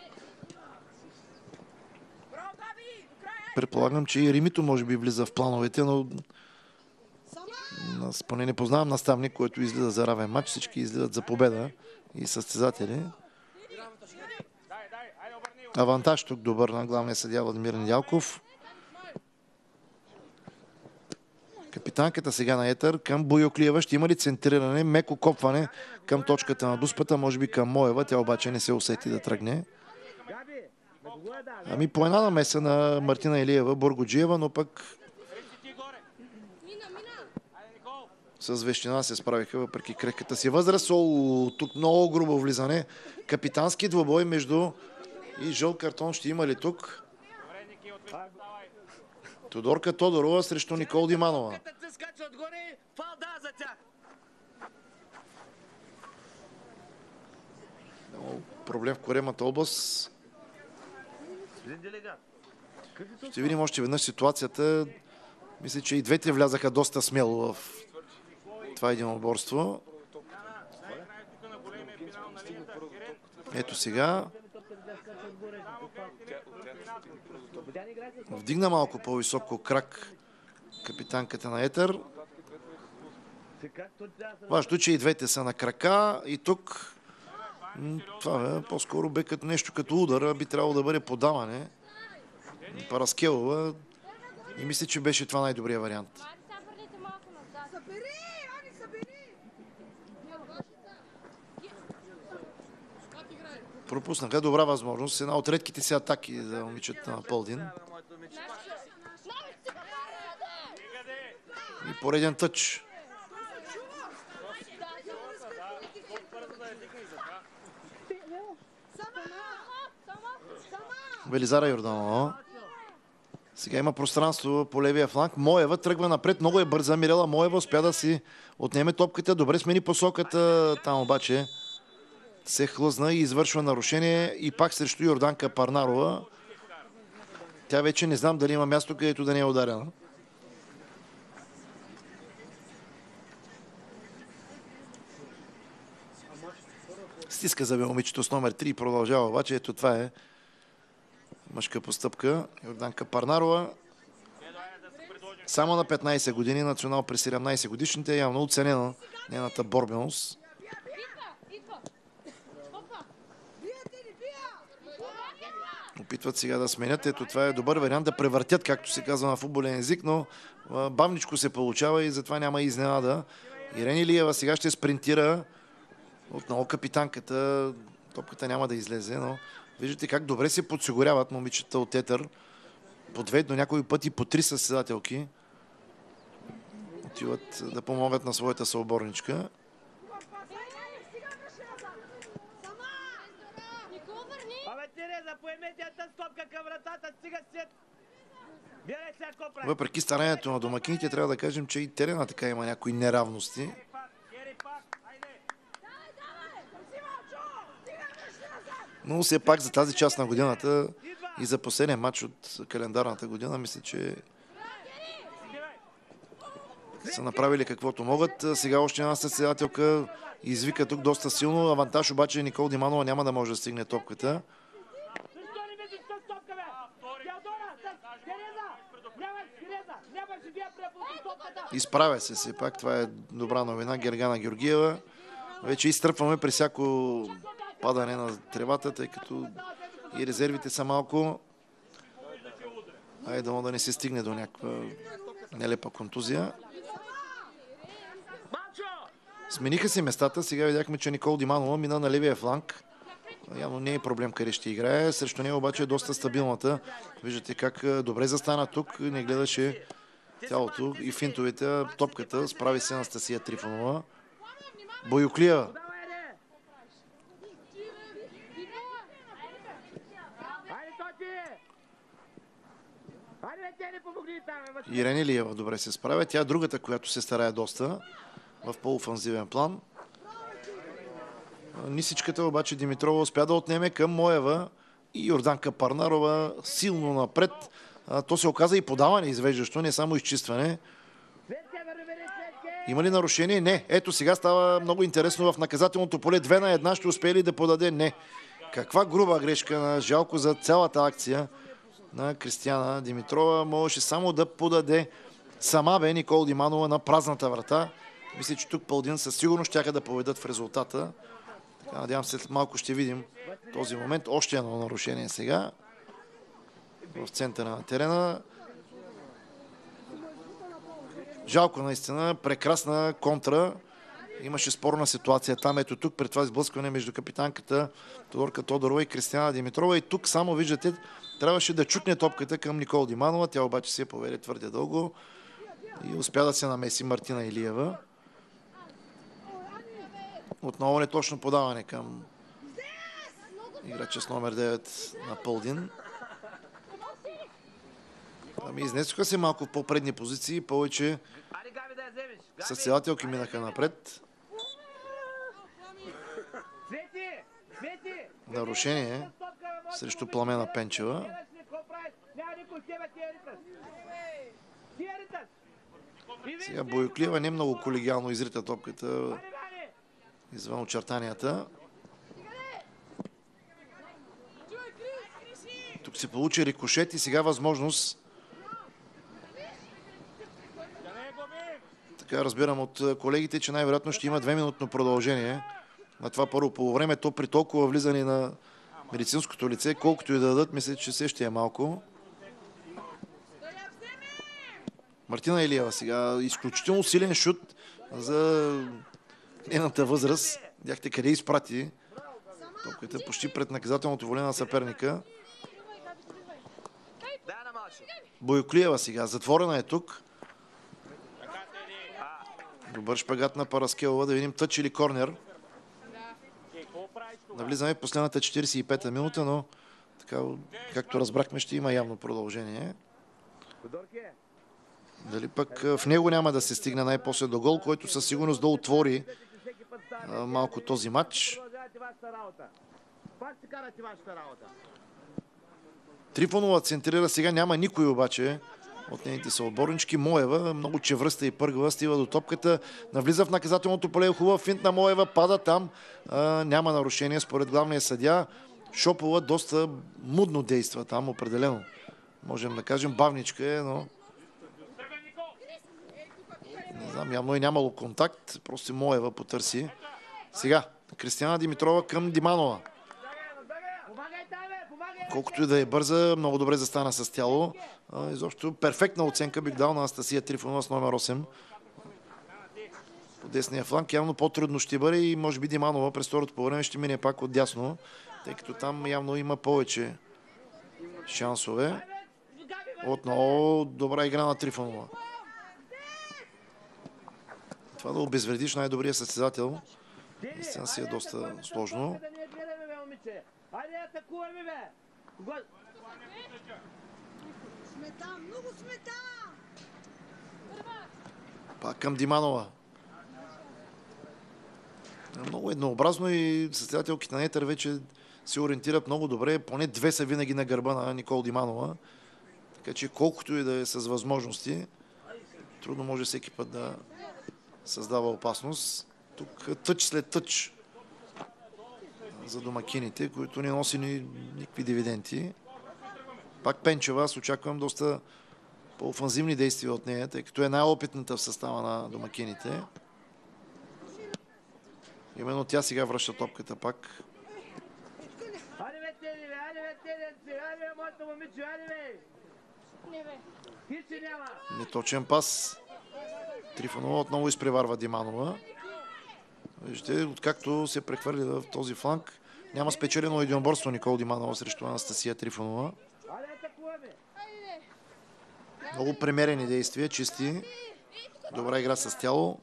Предполагам, че и Римито може би влиза в плановете, но аз поне не познавам наставник, който излиза за равен матч. Всички излизат за победа и състезатели. Авантаж тук добър на главния съдия Владимир Недялков. Капитанката сега на етър към Бойоклиева. Ще има ли центриране, меко копване към точката на дуспата, може би към Моева. Тя обаче не се усети да тръгне. Ами по една намеса на Мартина Илиева, Боргоджиева, но пък с вещина се справиха въпреки крехката си възраст. О, тук много грубо влизане. Капитански двубой между и жълт картон ще има ли тук? Тодорка Тодорова срещу Никол Диманова. Проблем в Коремата област. Ще видим още веднъж ситуацията. Мисля, че и двете влязаха доста смело в това единоборство. Ето сега. Вдигна малко по-високо крак капитанката на етър. Важно, че и двете са на крака и тук това е по-скоро бе като нещо като удар. Би трябвало да бъде подаване. Параскелова. И мисля, че беше това най-добрият вариант. Пропуснаха добра възможност. Една от редките си атаки за момичета на Пълдин. И пореден тъч. Велизара Йорданова. Сега има пространство по левия фланг. Моева тръгва напред. Много е бърза. Мирела Моева успя да си отнеме топката. Добре смени посоката. Там обаче се хлъзна и извършва нарушение. И пак срещу Йорданка Парнарова. Тя вече не знам дали има място, където да не е ударена. Стиска за момичето с номер три и продължава. Обаче ето това е мъжка постъпка. Йорданка Парнарова. Само на петнайсет години, национал при седемнайсет годишните. Е явно оценена нейната борбеност. Опитват сега да сменят. Ето това е добър вариант да превъртят, както се казва на футболен език, но бавничко се получава и затова няма изненада. Ирен Илиева сега ще спринтира. Отново капитанката. Топката няма да излезе, но виждате как добре се подсигуряват момичета от етър. По две, до някои пъти по три състезателки. Отиват да помогат на своята съотборничка. Въпреки старанието на домакините, трябва да кажем, че и терена така има някои неравности. Но все пак за тази част на годината и за последния матч от календарната година, мисля, че са направили каквото могат. Сега още една състезателка извика тук доста силно. Авантаж обаче Никол Диманова няма да може да стигне топката. Нямаше да я препълни топката. Изправя се все пак. Това е добра новина. Гергана Георгиева. Вече изтръпваме при всяко падане на тревата, тъй като и резервите са малко. Айде да не се стигне до някаква нелепа контузия. Смениха си местата. Сега видяхме, че Никол Диманова мина на левия фланг. Явно не е проблем къде ще играе. Срещу нея обаче е доста стабилната. Виждате как добре застана тук. Не гледаше тялото и финтовете. Топката справи се Анастасия Трифонова. Боюклиева. Ирен Илиева добре се справя. Тя е другата, която се старае доста в по-офанзивен план. Нисичката обаче Димитрова успя да отнеме към Моева и Йорданка Парнарова силно напред. То се оказа и подаване извеждащо, не само изчистване. Има ли нарушение? Не. Ето сега става много интересно в наказателното поле. Две на една ще успее ли да подаде? Не. Каква груба грешка на жалко за цялата акция на Кристияна Димитрова. Можеше само да подаде. Сама бе Никол Диманова на празната врата. Мисля, че тук Пълдин със сигурност щяха да поведат в резултата. Така, надявам се, след малко ще видим този момент. Още едно нарушение сега. В центъра на терена. Жалко наистина. Прекрасна контра. Имаше спорна ситуация там. Ето тук, пред това сблъскване между капитанката Тодорка Тодорова и Кристияна Димитрова. И тук само виждате, трябваше да чукне топката към Никол Диманова. Тя обаче се поведе твърде дълго. И успя да се намеси Мартина Илиева. Отново неточно подаване към играча с номер девет на Пълдин. Ами изнесоха се малко в по-предни позиции. Повече състезателки минаха напред. Нарушение срещу Пламена Пенчева. Сега Боюклиева не много колегиално изрита топката извън очертанията. Тук се получи рикошет и сега възможност. Така разбирам от колегите, че най-вероятно ще има две минутно продължение на това първо полувреме. То при толкова влизане на медицинското лице, колкото и да дадат, мисля, че се ще е малко. Мартина Илиева сега. Изключително силен шут за нейната възраст. Видяхте къде изпрати топката почти пред наказателното воле на съперника. Боюклиева сега. Затворена е тук. Добър шпагат на Параскелова. Да видим тъч или корнер. Навлизаме в последната четиридесет и пета минута, но така, както разбрахме, ще има явно продължение. Дали пък в него няма да се стигне най-после до гол, който със сигурност да отвори а, малко този матч. Трифонова центрира сега. Няма никой обаче от нейните съотборнички. Моева много чевръста и пъргава. Стива до топката. Навлиза в наказателното поле. Хубав финт на Моева. Пада там. А, няма нарушение според главния съдия. Шопова доста мудно действа там, определено. Можем да кажем, бавничка е, но не знам, явно е нямало контакт. Просто Моева потърси. Сега, Кристияна Димитрова към Диманова. Колкото и да е бърза, много добре застана с тяло. Изобщо перфектна оценка бих дал на Анастасия Трифонова с номер осем. По десния фланг явно по-трудно ще бъде и може би Диманова през второто по време ще мине пак от дясно, тъй като там явно има повече шансове. Отново добра игра на Трифонова. Това да обезвредиш най-добрия състезател наистина си е доста сложно. Пак към Диманова. Много еднообразно и състезателките на Етър вече се ориентират много добре. Поне две са винаги на гърба на Никол Диманова. Така че колкото и да е с възможности, трудно може всеки път да създава опасност. Тук тъч след тъч за домакините, които не носи ни никакви дивиденти. Пак Пенчева, аз очаквам доста по-офанзивни действия от нея, тъй като е най-опитната в състава на домакините. Именно тя сега връща топката пак. Айде бе, Теди, бе, айде бе, Теди, айде бе, моето момиче, айде бе! Не бе. Хичи няма! Неточен пас. Трифонова отново изпреварва Диманова. Вижте, откакто се прехвърли в този фланг, няма спечелено единоборство Никол Диманова срещу Анастасия Трифонова. Айде бе, такова бе! Много премерени действия, чисти. Добра игра с тяло.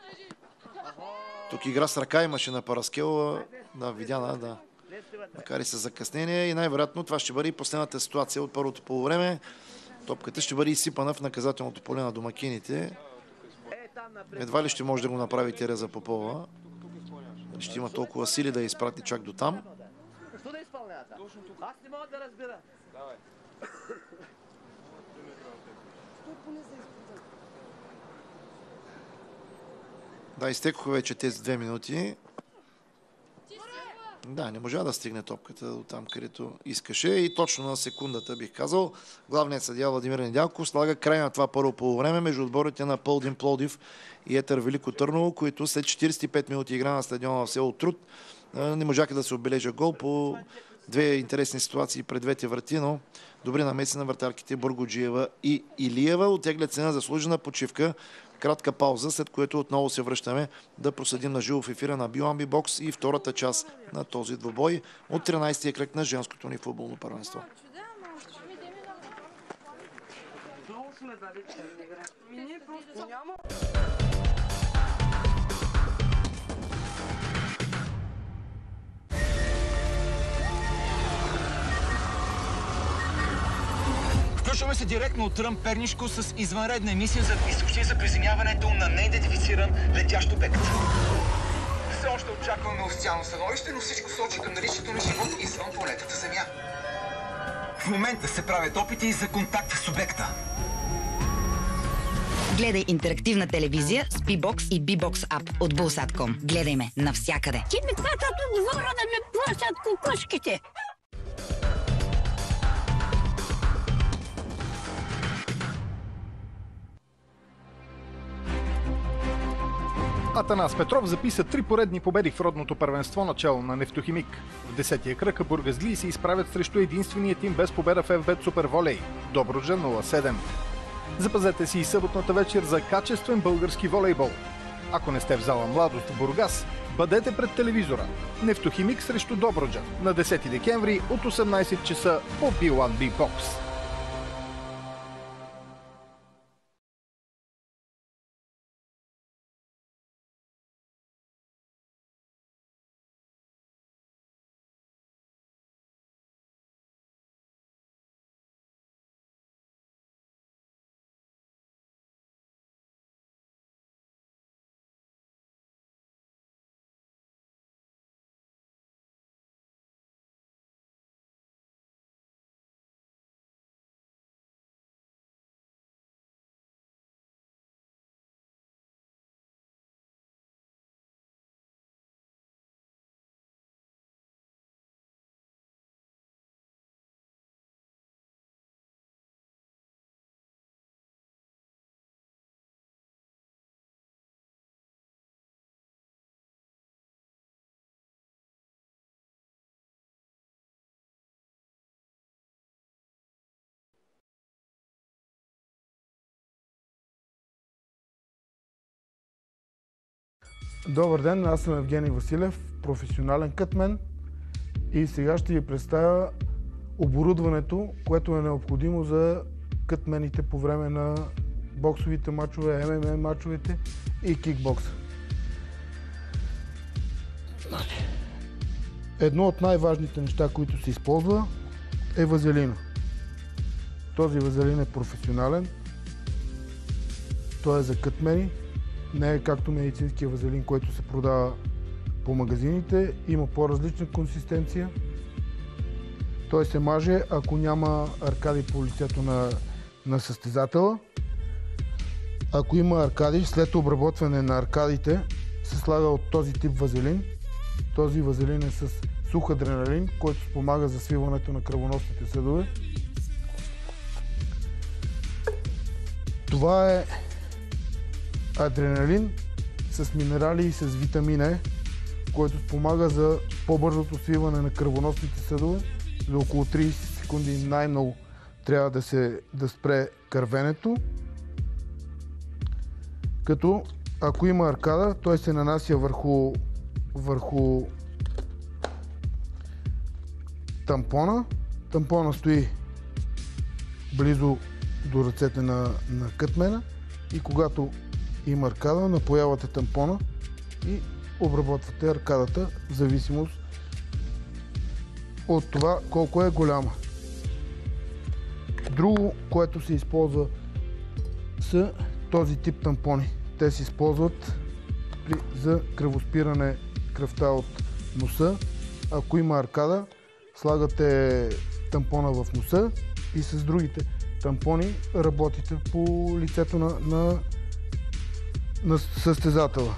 Тук игра с ръка имаше на Параскел. Да, Видяна, да. Макар и с закъснение. И най-вероятно това ще бъде и последната ситуация от първото полувреме. Топката ще бъде изсипана в наказателното поле на домакините. Едва ли ще може да го направи Тереза Попова. Ще има толкова сили да я изпрати чак до там. Що да изпълнявате? Аз не мога да разбира. Давай. Да, изтекоха вече тези две минути. Да, не можа да стигне топката до там, където искаше. И точно на секундата, бих казал, главният съдия Владимир Недялков слага край на това първо полувреме между отборите на Пълдин Пловдив и Етър Велико Търново, които след четиридесет и пет минути игра на стадиона в село Труд не можаха да се отбележа гол по две интересни ситуации пред двете врати, но добри намеси на вратарките Бургоджиева и Илиева. Оттеглят се на заслужена почивка. Кратка пауза, след което отново се връщаме да проследим на живо в ефира на Биоамби Бокс и втората част на този двубой от тринайсетия кръг на женското ни футболно първенство. Включваме се директно от Трън Пернишко с извънредна емисия за изсъобщи за приземяването на неидентифициран летящ обект. Все още очакваме официално становище, но всичко сочи към наличието на живот извън планетата Земя. В момента се правят опити за контакт с обекта. Гледай интерактивна телевизия с Би-бокс и Би-бокс ап от Булсат точка ком. Гледай ме навсякъде. Ти ми казват от двора да ме плащат кукушките. Атанас Петров записа три поредни победи в родното първенство начало на Нефтохимик. В десетия кръг бургазлии се изправят срещу единствения тим без победа в Еф Бет Суперволей – Добруджа нула седем. Запазете си и съботната вечер за качествен български волейбол. Ако не сте в зала Младост в Бургас, бъдете пред телевизора. Нефтохимик срещу Добруджа на десети декември от осемнайсет часа по Би едно Би Бокс. Добър ден, аз съм Евгений Василев, професионален кътмен и сега ще ви представя оборудването, което е необходимо за кътмените по време на боксовите мачове, Ем Ем А мачовете и кикбокса. Едно от най-важните неща, които се използва, е вазелина. Този вазелин е професионален, той е за кътмени. Не е както медицинския вазелин, който се продава по магазините. Има по-различна консистенция. Той се маже, ако няма аркади по лицето на, на състезателя. Ако има аркади, след обработване на аркадите се слага от този тип вазелин. Този вазелин е с сух адреналин, който спомага за свиването на кръвоносните съдове. Това е адреналин с минерали и с витамин Е, който спомага за по-бързото свиване на кръвоносните съдове. За около трийсет секунди най-много трябва да се да спре кървенето. Като ако има аркада, той се нанася върху, върху тампона. Тампона стои близо до ръцете на, на кътмена и когато има аркада, напоявате тампона и обработвате аркадата в зависимост от това колко е голяма. Друго, което се използва, са този тип тампони. Те се използват при, за кръвоспиране кръвта от носа. Ако има аркада, слагате тампона в носа и с другите тампони работите по лицето на, на, на състезателя.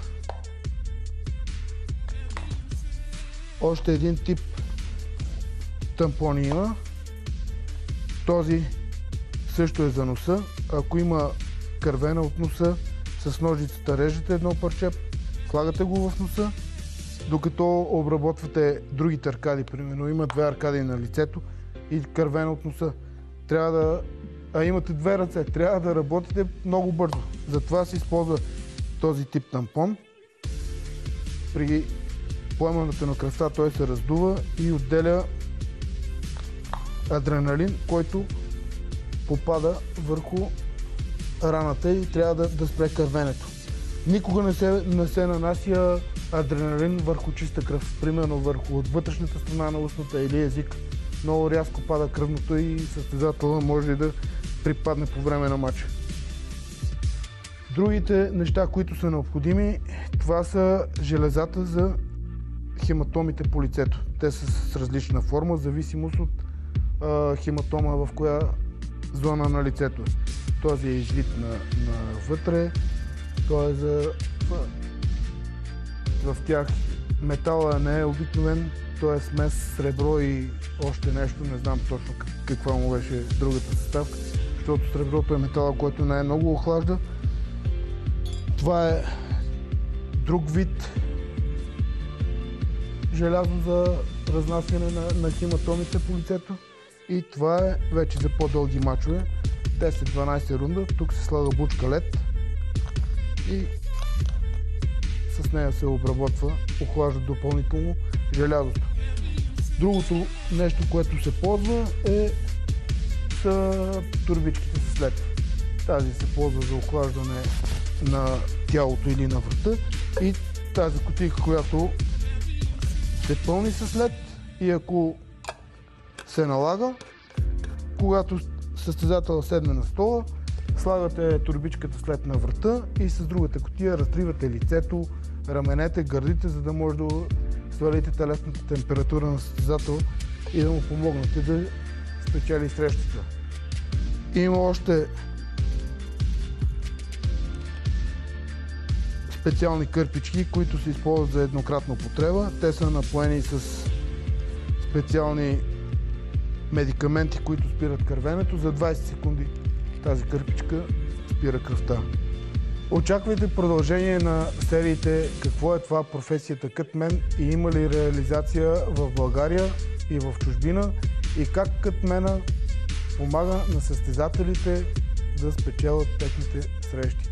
Още един тип тампони има. Този също е за носа. Ако има кървена от носа, с ножицата режете едно парче, слагате го в носа, докато обработвате другите аркади. Примерно има две аркади на лицето и кървена от носа. Трябва да... А имате две ръце, трябва да работите много бързо. Затова се използва този тип тампон. При поемането на кръвта той се раздува и отделя адреналин, който попада върху раната и трябва да, да спре кървенето. Никога не се, не се нанася адреналин върху чиста кръв, примерно върху от вътрешната страна на устната или език. Много рязко пада кръвното и състезателя може да припадне по време на матча. Другите неща, които са необходими, това са железата за хематомите по лицето. Те са с различна форма, в зависимост от а, хематома в коя зона на лицето е. Този е излит на, на вътре, той е за... В тях метала не е обикновен, той е смес сребро и още нещо, не знам точно каква му беше другата съставка, защото среброто е метала, който най-много охлажда. Това е друг вид желязо за разнасяне на, на хематомите по лицето и това е вече за по-дълги мачове. десет-дванайсет рунда, тук се слага бучка лед и с нея се обработва, охлажда допълнително желязото. Другото нещо, което се ползва е са турбичките с лед. Тази се ползва за охлаждане на тялото или на врата и тази кутийка, която се пълни с лед и ако се налага, когато състезател седне на стола, слагате турбичката с лед на врата и с другата кутия разтривате лицето, раменете, гърдите, за да може да свалите телесната температура на състезател и да му помогнете да спечели срещата. Има още специални кърпички, които се използват за еднократна употреба. Те са напоени с специални медикаменти, които спират кървенето. За двайсет секунди тази кърпичка спира кръвта. Очаквайте продължение на сериите какво е това професията кътмен и има ли реализация в България и в чужбина и как кътмена помага на състезателите да спечелят техните срещи.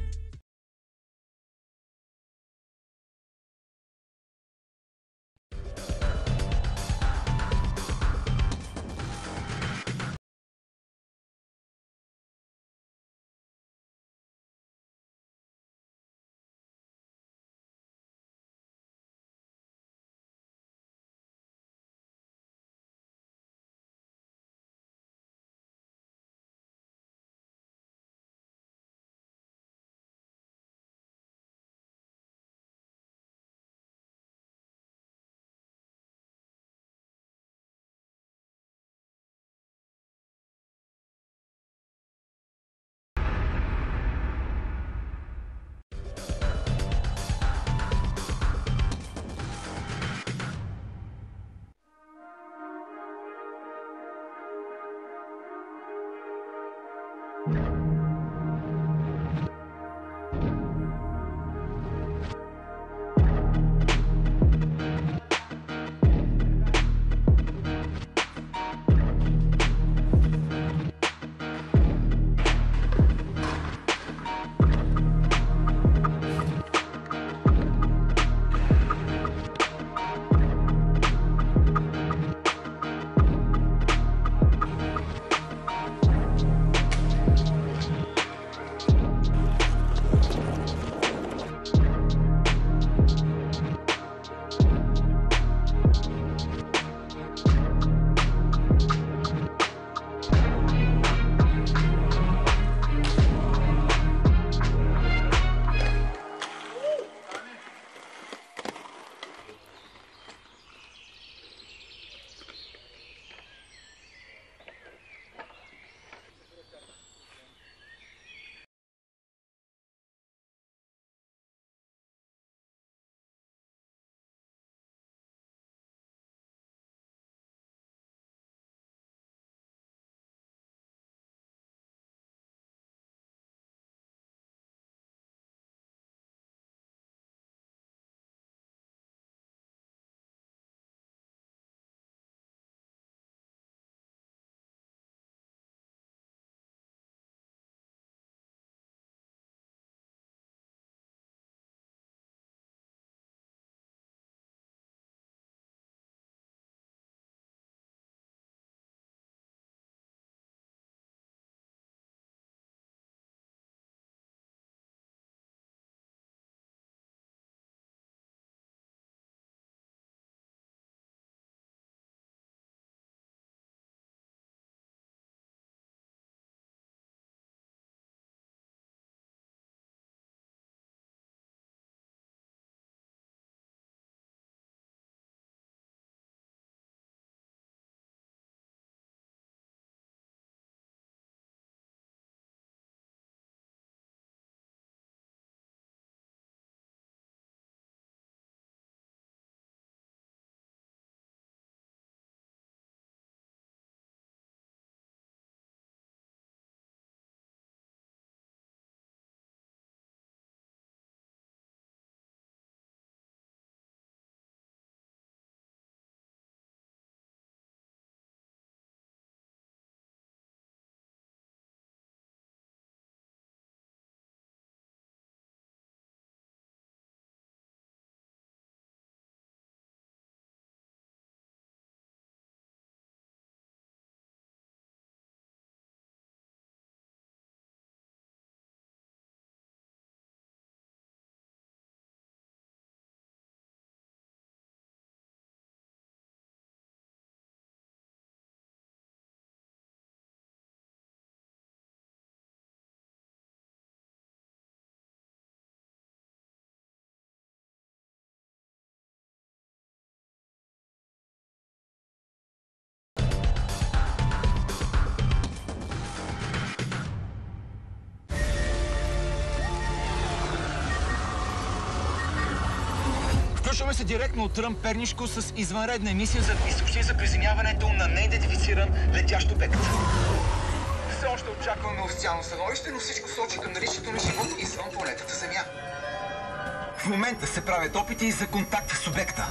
Включваме се директно от Тръмп Пернишко с извънредна емисия за и съобщение за приземяването на неидентифициран летящ обект. Все още очакваме официално становище, но всичко сочи към наличието на живот извън планетата Земя. В момента се правят опити за контакт с обекта.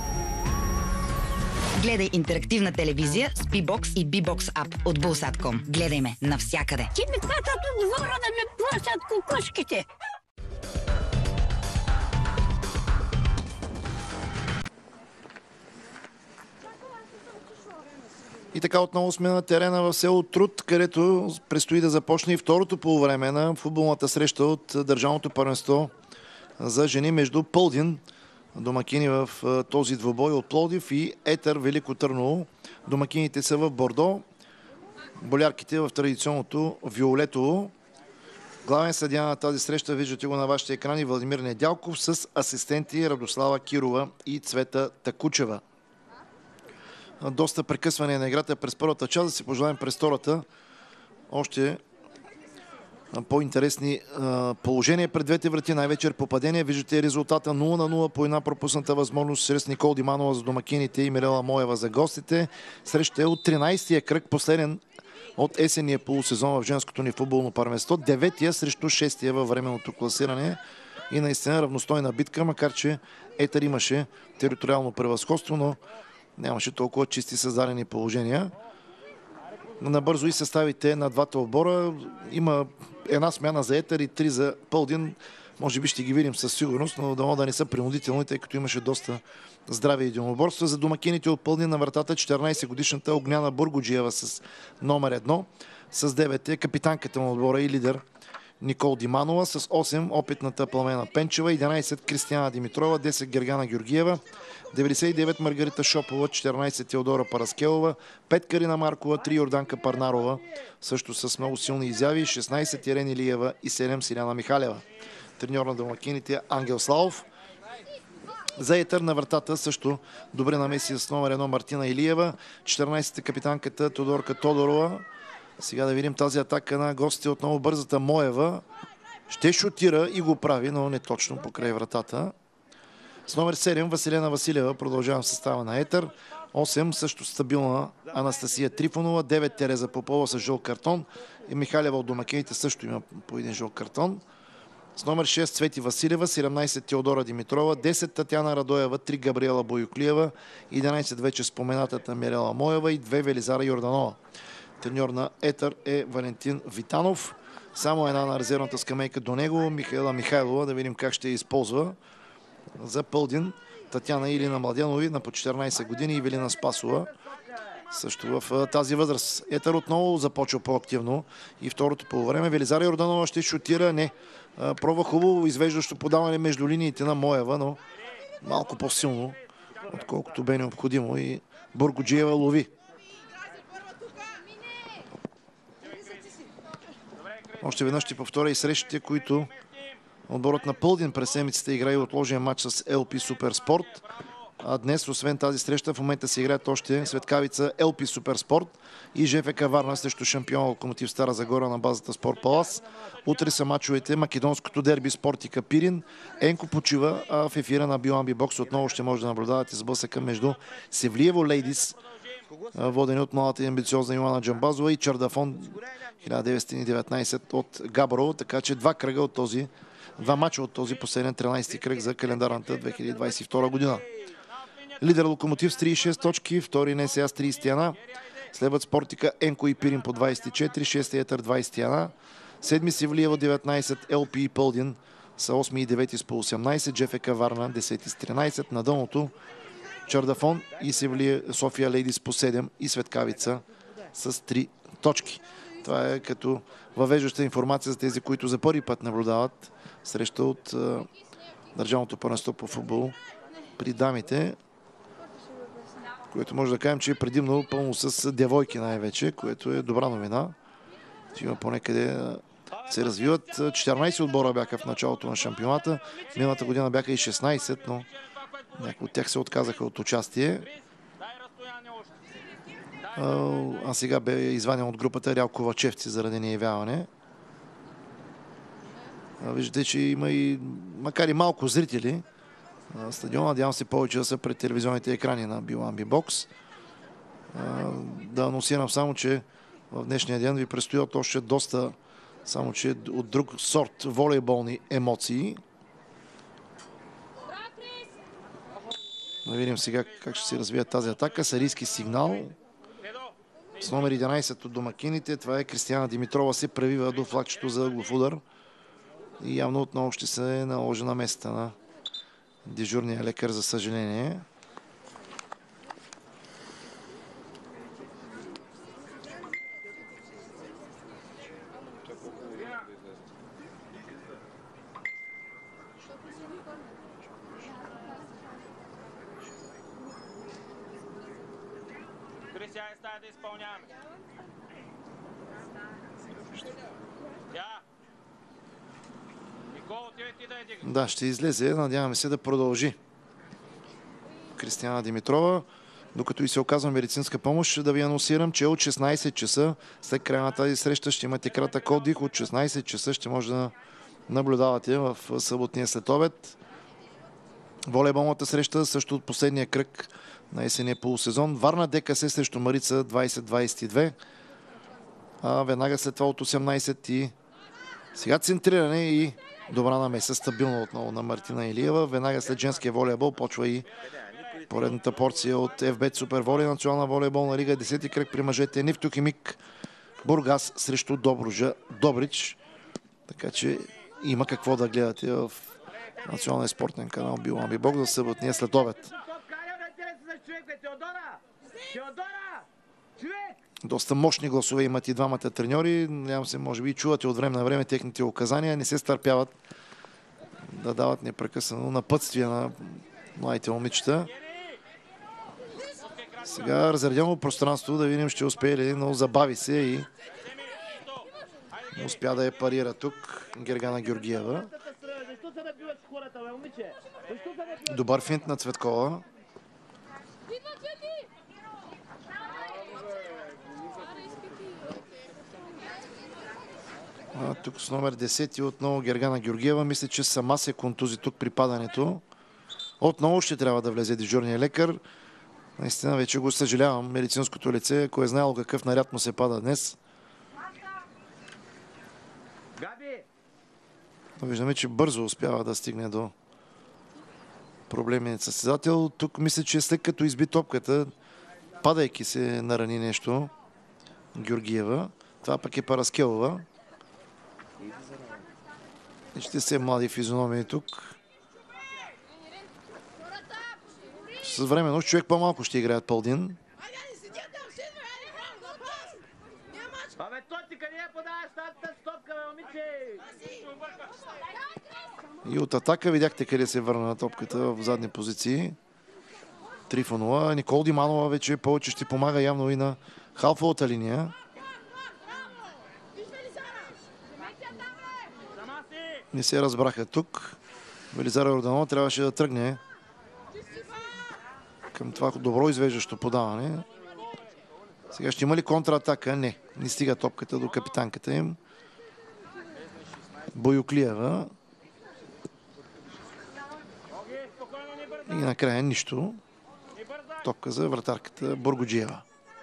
Гледай интерактивна телевизия с би бокс и би бокс App от Булсат точка ком. Гледай ме навсякъде. Ти ми плащат отговора да ме плащат кукушките. И така отново сме на терена в село Труд, където предстои да започне и второто полувреме на футболната среща от Държавното първенство за жени между Пълдин, домакини в този двубой от Пловдив, и Етър Велико Търново. Домакините са в бордо, болярките в традиционното виолетово. Главен съдия на тази среща, виждате го на вашите екрани, Владимир Недялков, с асистенти Радослава Кирова и Цвета Такучева. Доста прекъсване на играта през първата част, да си пожелаем през втората още по-интересни положения пред двете врати, най-вече попадения. Виждате резултата нула на нула по една пропусната възможност чрез Никол Диманова за домакините и Мирела Моева за гостите. Среща е от тринайсетия кръг, последен от есенния полусезон в женското ни футболно първенство. Деветия срещу шестия във временното класиране. И наистина равностойна битка, макар че Етър имаше териториално превъзходство, но нямаше толкова чисти създадени положения. Набързо и съставите на двата отбора. Има една смяна за Етър и три за Пълдин. Може би ще ги видим със сигурност, но дано да не са принудителни, тъй като имаше доста здраве единоборства. За домакините от Пълдин на вратата четиринайсетгодишната Огняна Бургоджиева с номер едно. С девет е капитанката на отбора и лидер Никол Диманова. С осем опитната Пламена Пенчева. единайсет Кристияна Димитрова. десет Гергана Георгиева. деветдесет и девет Маргарита Шопова. четиринайсет Теодора Параскелова. пет Карина Маркова. три Йорданка Парнарова. Също с много силни изяви. шестнайсет Ирен Илиева и седем Силяна Михалева. Треньор на домакините Ангел Славов. За Етър на вратата също добре намеси с номер едно Мартина Илиева. четиринайсет капитанката Тодорка Тодорова. Сега да видим тази атака на гостите. Отново бързата Моева. Ще шутира и го прави, но не точно покрай вратата. С номер седем Василена Василева. Продължавам състава на Етър. осем също стабилна Анастасия Трифонова. девет Тереза Попова с жълт картон. И Михалева от домакините също има по един жълт картон. С номер шест Цвети Василева. седемнайсет Теодора Димитрова. десет Татяна Радоева. три Габриела Боюклиева. единайсет вече споменатата Мирела Моева и две Велизара Йорданова. Треньор на Етър е Валентин Витанов. Само една на резервната скамейка до него Михаела Михайлова. Да видим как ще я използва. За Пълдин Татяна Илина Младенови на по четиринайсет години и Велина Спасова. Също в тази възраст. Етър отново започва по-активно и второто полувреме. Велизара Йорданова ще шутира. Не. Пробва хубаво извеждащо подаване между линиите на Моева, но малко по-силно, отколкото бе необходимо, и Бургоджиева лови. Още веднъж ще повторя и срещите, които отборът на Пълдин през седмицата играе отложен матч с Ел Пи Суперспорт. А днес, освен тази среща, в момента се играят още Светкавица Ел Пи Суперспорт и ЖФК Варна срещу шампион Локомотив Стара Загора на базата Спорт Палас. Утре са мачовете македонското дерби Спортика Пирин. Енко почива, а в ефира на Биоамби Бокс отново ще може да наблюдавате сблъсъка между Севлиево Лейдис, водени от младата и амбициозна Йоана Джамбазова, и Чардафон хиляда деветстотин и деветнайсет от Габрово. Така че два кръга от този, два мача от този последен тринайсети кръг за календарната две хиляди двайсет и втора година. Лидер Локомотив с трийсет и шест точки, втори НСА с трийсет и една. Следват Спортика, Енко и Пирин по двайсет и четири, шести Етър двайсет и една. Седми Севлиево деветнайсет, Ел Пи и Пълдин са осми и девети с по осемнайсет, ЖФК Варна десети с тринайсет. На дъното Чардафон и Севлие, София Лейдис по седем и Светкавица с три точки. Това е като въвеждаща информация за тези, които за първи път наблюдават среща от uh, Държавното първенство по футбол при дамите, което може да кажем, че е предимно пълно с девойки най-вече, което е добра новина. Има понекъде се развиват. четиринайсет отбора бяха в началото на шампионата. Миналата година бяха и шестнайсет, но някои от тях се отказаха от участие. А сега бе изваден от групата Реал Ковачевци заради неявяване. Виждате, че има и, макар и малко зрители, стадион. Надявам се повече да са пред телевизионните екрани на Билан Бибокс. Да анонсирам само, че в днешния ден ви предстоят още доста, само че от друг сорт волейболни емоции. Да видим сега как ще се развие тази атака. Сарийски сигнал с номер единайсет от домакините. Това е Кристияна Димитрова, се превива до флагчето за ъглов удар. И явно отново ще се наложи на места на дежурния лекар, за съжаление. Крисия е стая да изпълняваме. Да, ще излезе. Надяваме се да продължи Кристияна Димитрова. Докато и се оказва медицинска помощ, да ви анонсирам, че от шестнайсет часа след края на тази среща ще имате кратък отдих. От шестнайсет часа ще може да наблюдавате в съботния следобед волейболната среща, също от последния кръг на есения полусезон. Варна ДКС срещу Марица двайсет двайсет и две. А веднага след това от осемнайсет и сега центриране и добра намеса, стабилно отново на Мартина Илиева. Веднага след женския волейбол почва и поредната порция от еф бет Супер Волей, национална волейболна лига, десети кръг при мъжете. Нефтохимик Бургас срещу Добруджа Добрич. Така че има какво да гледате в националния спортен канал Билан Бибокс за съботния следобед. Доста мощни гласове имат и двамата треньори. Надявам се, може би чувате от време на време техните указания. Не се стърпяват да дават непрекъснато напътствия на младите момичета. Сега разредено пространство, да видим ще успее ли, но забави се и успя да я парира тук Гергана Георгиева. Добър финт на Цветкова. А, тук с номер десет отново Гергана Георгиева. Мисля, че сама се контузи тук при падането. Отново ще трябва да влезе дежурния лекар. Наистина вече го съжалявам. Медицинското лице, ако е знаело какъв наряд му се пада днес. Но виждаме, че бързо успява да стигне до проблемният състезател. Тук мисля, че след като изби топката, падайки се нарани нещо Георгиева. Това пък е Параскелова. И ще се млади физиономии тук. С времено човек по-малко ще играят Пълдин. И от атака видяхте къде се върна топката в задни позиции. Трифонова. Никол Диманова вече повече ще помага явно и на халфовата линия. Не се разбраха тук. Велизара Йорданова трябваше да тръгне към това добро извеждащо подаване. Сега ще има ли контратака? Не. Не стига топката до капитанката им. Бойоклиева. И накрая нищо. Топка за вратарката Бургоджиева.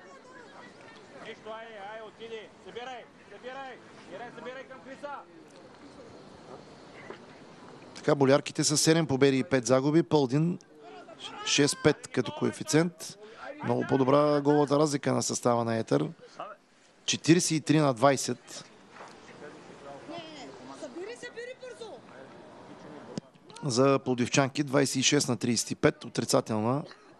Така, болярките са седем победи и пет загуби. Пълдин шест пет като коефициент. Много по-добра головата разлика на състава на Етър. четирийсет и три на двайсет. За пловдивчанки двайсет и шест на трийсет и пет. Отрицателна.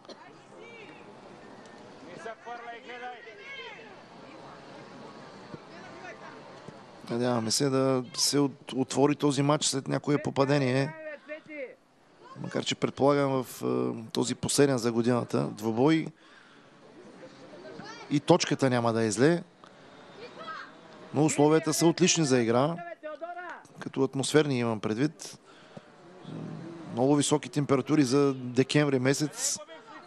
Надяваме се да се отвори този матч след някое попадение. Макар че предполагам в този последен за годината двубой и точката няма да е зле. Но условията са отлични за игра. Като атмосферни имам предвид. Много високи температури за декември месец.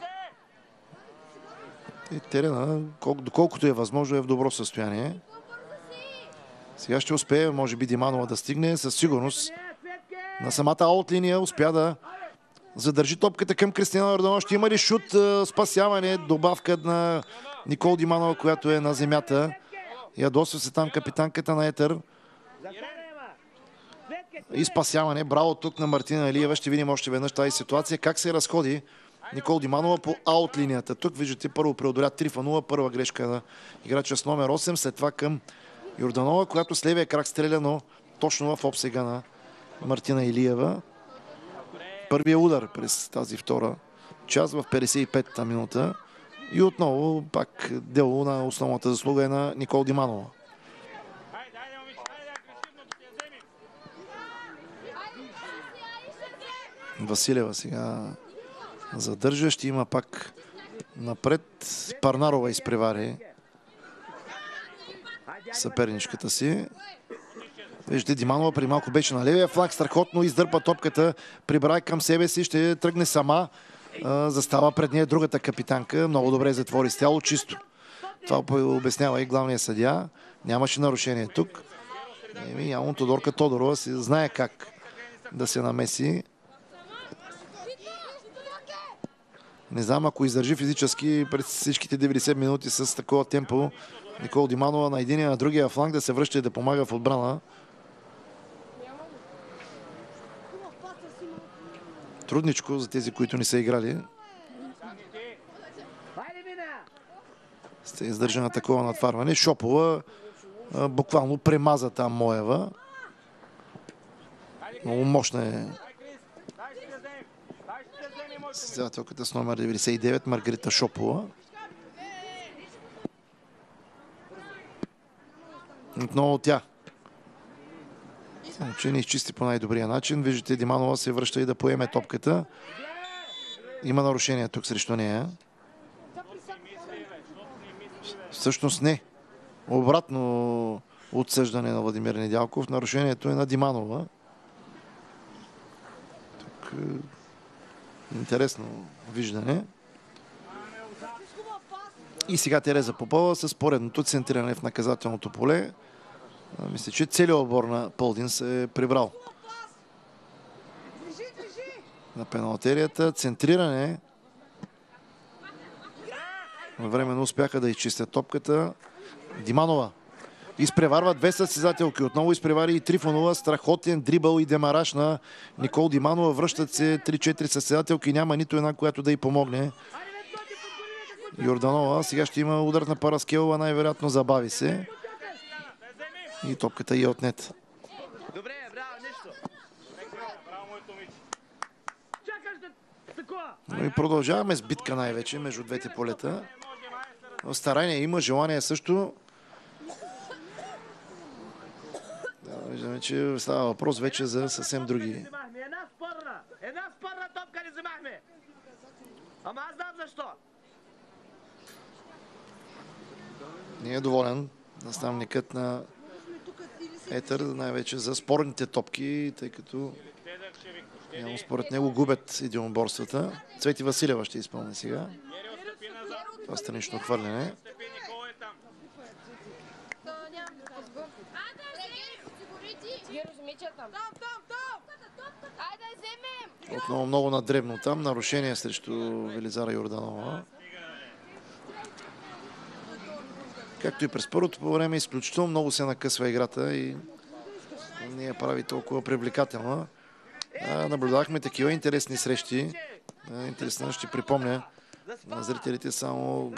И терена, доколкото е възможно, е в добро състояние. Сега ще успее, може би, Диманова да стигне. Със сигурност на самата аут линия успя да Задържи топката към Кристина Йорданова. Ще има ли шут, спасяване, добавка на Никол Диманова, която е на земята. Ядосва се там капитанката на Етър. И спасяване. Браво тук на Мартина Илиева. Ще видим още веднъж тази ситуация. Как се разходи Никол Диманова по аут линията. Тук виждате, първо преодоля Трифонова. Първа грешка на играча с номер осем. След това към Йорданова, която с левия крак стреля, но точно в обсега на Мартина Илиева. Първият удар през тази втора част в петдесет и пета минута. И отново пак дело на основната заслуга е на Никол Диманова. Василева сега задържа. Ще има пак напред. Парнарова изпревари съперничката си. Виждате, Диманова при малко беше на левия фланг. Страхотно издърпа топката. Прибра към себе си. Ще тръгне сама. Застава пред нея другата капитанка. Много добре затвори с тяло. Чисто. Това обяснява и главния съдия. Нямаше нарушение тук. Еми, явно Тодорка Тодорова си знае как да се намеси. Не знам, ако издържи физически през всичките деветдесет минути с такова темпо Никол Диманова на единия, на другия фланг да се връща и да помага в отбрана. Трудничко за тези, които не са играли. Сте издържа на такова натварване. Шопова буквално премаза там Моева. Много мощна е състезателката с номер деветдесет и девет Маргарита Шопова. Отново тя. Само че не изчисти по най-добрия начин. Виждате, Диманова се връща и да поеме топката. Има нарушение тук срещу нея. Всъщност не. Обратно отсъждане на Владимир Недялков. Нарушението е на Диманова. Тук интересно виждане. И сега Тереза Попова с поредното центриране в наказателното поле. Мисля, че целият отбор на Пълдин се е прибрал на пеналтерията. Центриране. Временно успяха да изчистят топката. Диманова изпреварва две състезателки. Отново изпревари и Трифонова. Страхотен дрибъл и демараж на Никол Диманова. Връщат се три-четири състезателки. Няма нито една, която да й помогне. Йорданова. Сега ще има удар на Параскелова. Най-вероятно забави се. И топката е отнета. Добре, браво, нищо. Но и продължаваме с битка най-вече между двете полета. Старание има, желание също. Да, виждаме, че става въпрос вече за съвсем други. Една спорна, една спорна топка не вземахме. Ама аз знам защо. Не е доволен наставникът на Етър, най-вече за спорните топки, тъй като явно според него губят единоборствата. Цвети Василева ще изпълни сега. Това странично хвърляне. Отново много надребно там. Нарушение срещу Велизара Йорданова. Както и през първото по време, изключително много се накъсва играта и не я прави толкова привлекателна. Наблюдахме такива интересни срещи. Интересно, ще припомня на зрителите само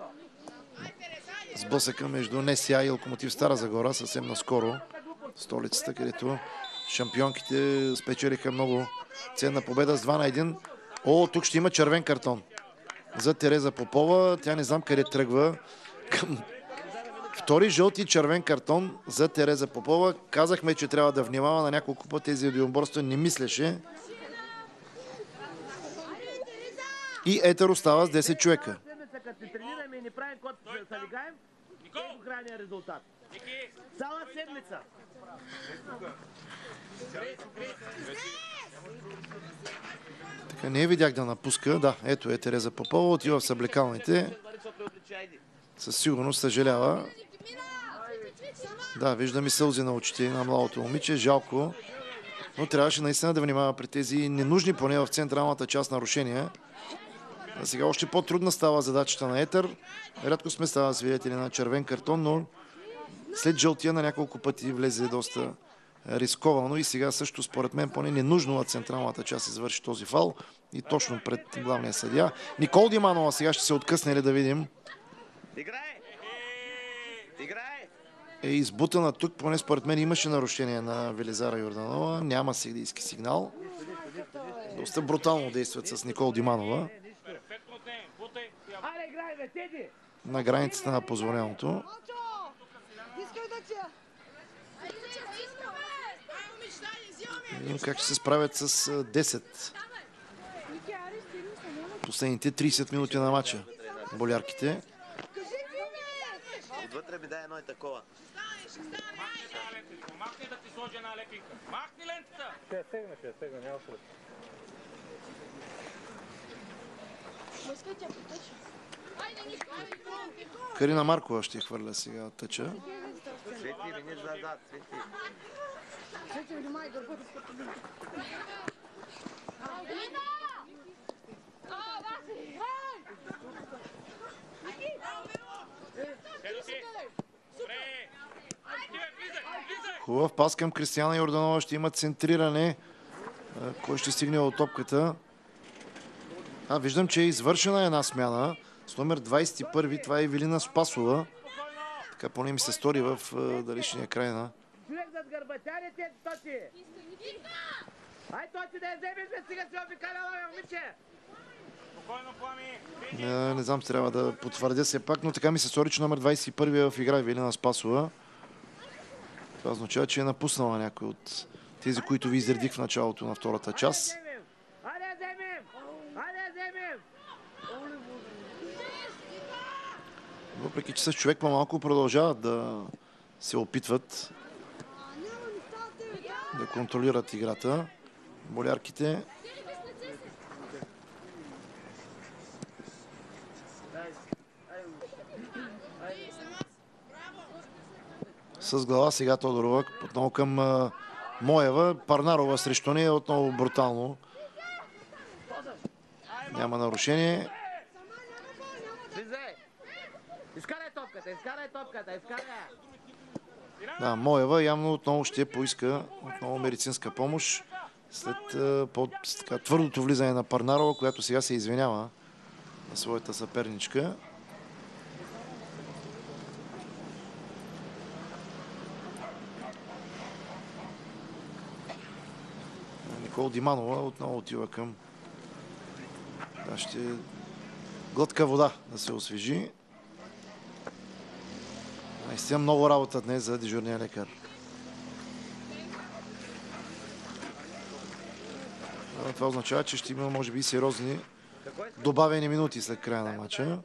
сблъсъка между НСА и Локомотив Стара Загора съвсем наскоро в столицата, където шампионките спечелиха много ценна победа с два на един. О, тук ще има червен картон за Тереза Попова. Тя не знам къде тръгва. Към втори жълти и червен картон за Тереза Попова. Казахме, че трябва да внимава на няколко пъти тези единоборства. Не мислеше. И Етър остава с десет човека. Цяла седмица. Така, не видях да напуска. Да, ето е Тереза Попова. Отива в съблекалните. Със сигурност съжалява. Да, виждам и сълзи на очите на младото момиче. Жалко. Но трябваше наистина да внимава при тези ненужни, поне в централната част, нарушения. А сега още по-трудна става задачата на Етър. Рядко сме става свидетели на червен картон, но след жълтия на няколко пъти влезе доста рисковано и сега също според мен поне ненужно от централната част извърши този фал и точно пред главния съдия. Никол Диманова сега ще се откъсне ли да видим. Е избутана тук, поне според мен имаше нарушение на Велизара Йорданова. Няма съдийски сигнал. Доста брутално действат с Никол Диманова. На границата на позволеното. Видим как ще се справят с десет. Последните трийсет минути на матча. Болярките. Отвътре ми дай едно и такова. Махни да ти сложи една лепинка. Махни лентата! Ще я сегна, ще я сегна, няма след. Карина Маркова ще хвърля сега тъча. Свети, миниш назад, Свети. Свети, внимай, дърбата скъпа. Хубав пас към Кристияна Йорданова. Ще има центриране. Кой ще стигне от топката? А, виждам, че е извършена една смяна. С номер двайсет и първи. Това е Евелина Спасова. Така поне ми се стори в далечния край на... Човек зад гърбатярите, Тоти! Ай, Тоти, да я вземеш, бе, сега си обикаляла, момиче! Спокойно, Плами! Не, не знам, трябва да потвърдя все пак, но така ми се стори, че номер двайсет и първи е в игра Евелина Спасова. Това означава, че е напуснала някой от тези, които ви изредих в началото на втората част. Айде я вземем! Айде я вземем! Въпреки, че с човек по-малко продължават да се опитват да контролират играта. Болярките. С глава сега Тодорова, отново към а, Моева. Парнарова срещу нея, отново брутално. Няма нарушение. Изкарай топката, изкарай топката, изкарай! Да, Моева явно отново ще поиска отново медицинска помощ след а, под така, твърдото влизане на Парнарова, която сега се извинява на своята съперничка. Никол Диманова отново отива към... Да, ще... глътка вода да се освежи. Наистина много работа днес за дежурния лекар. Това означава, че ще има, може би, сериозни добавени минути след края на матча.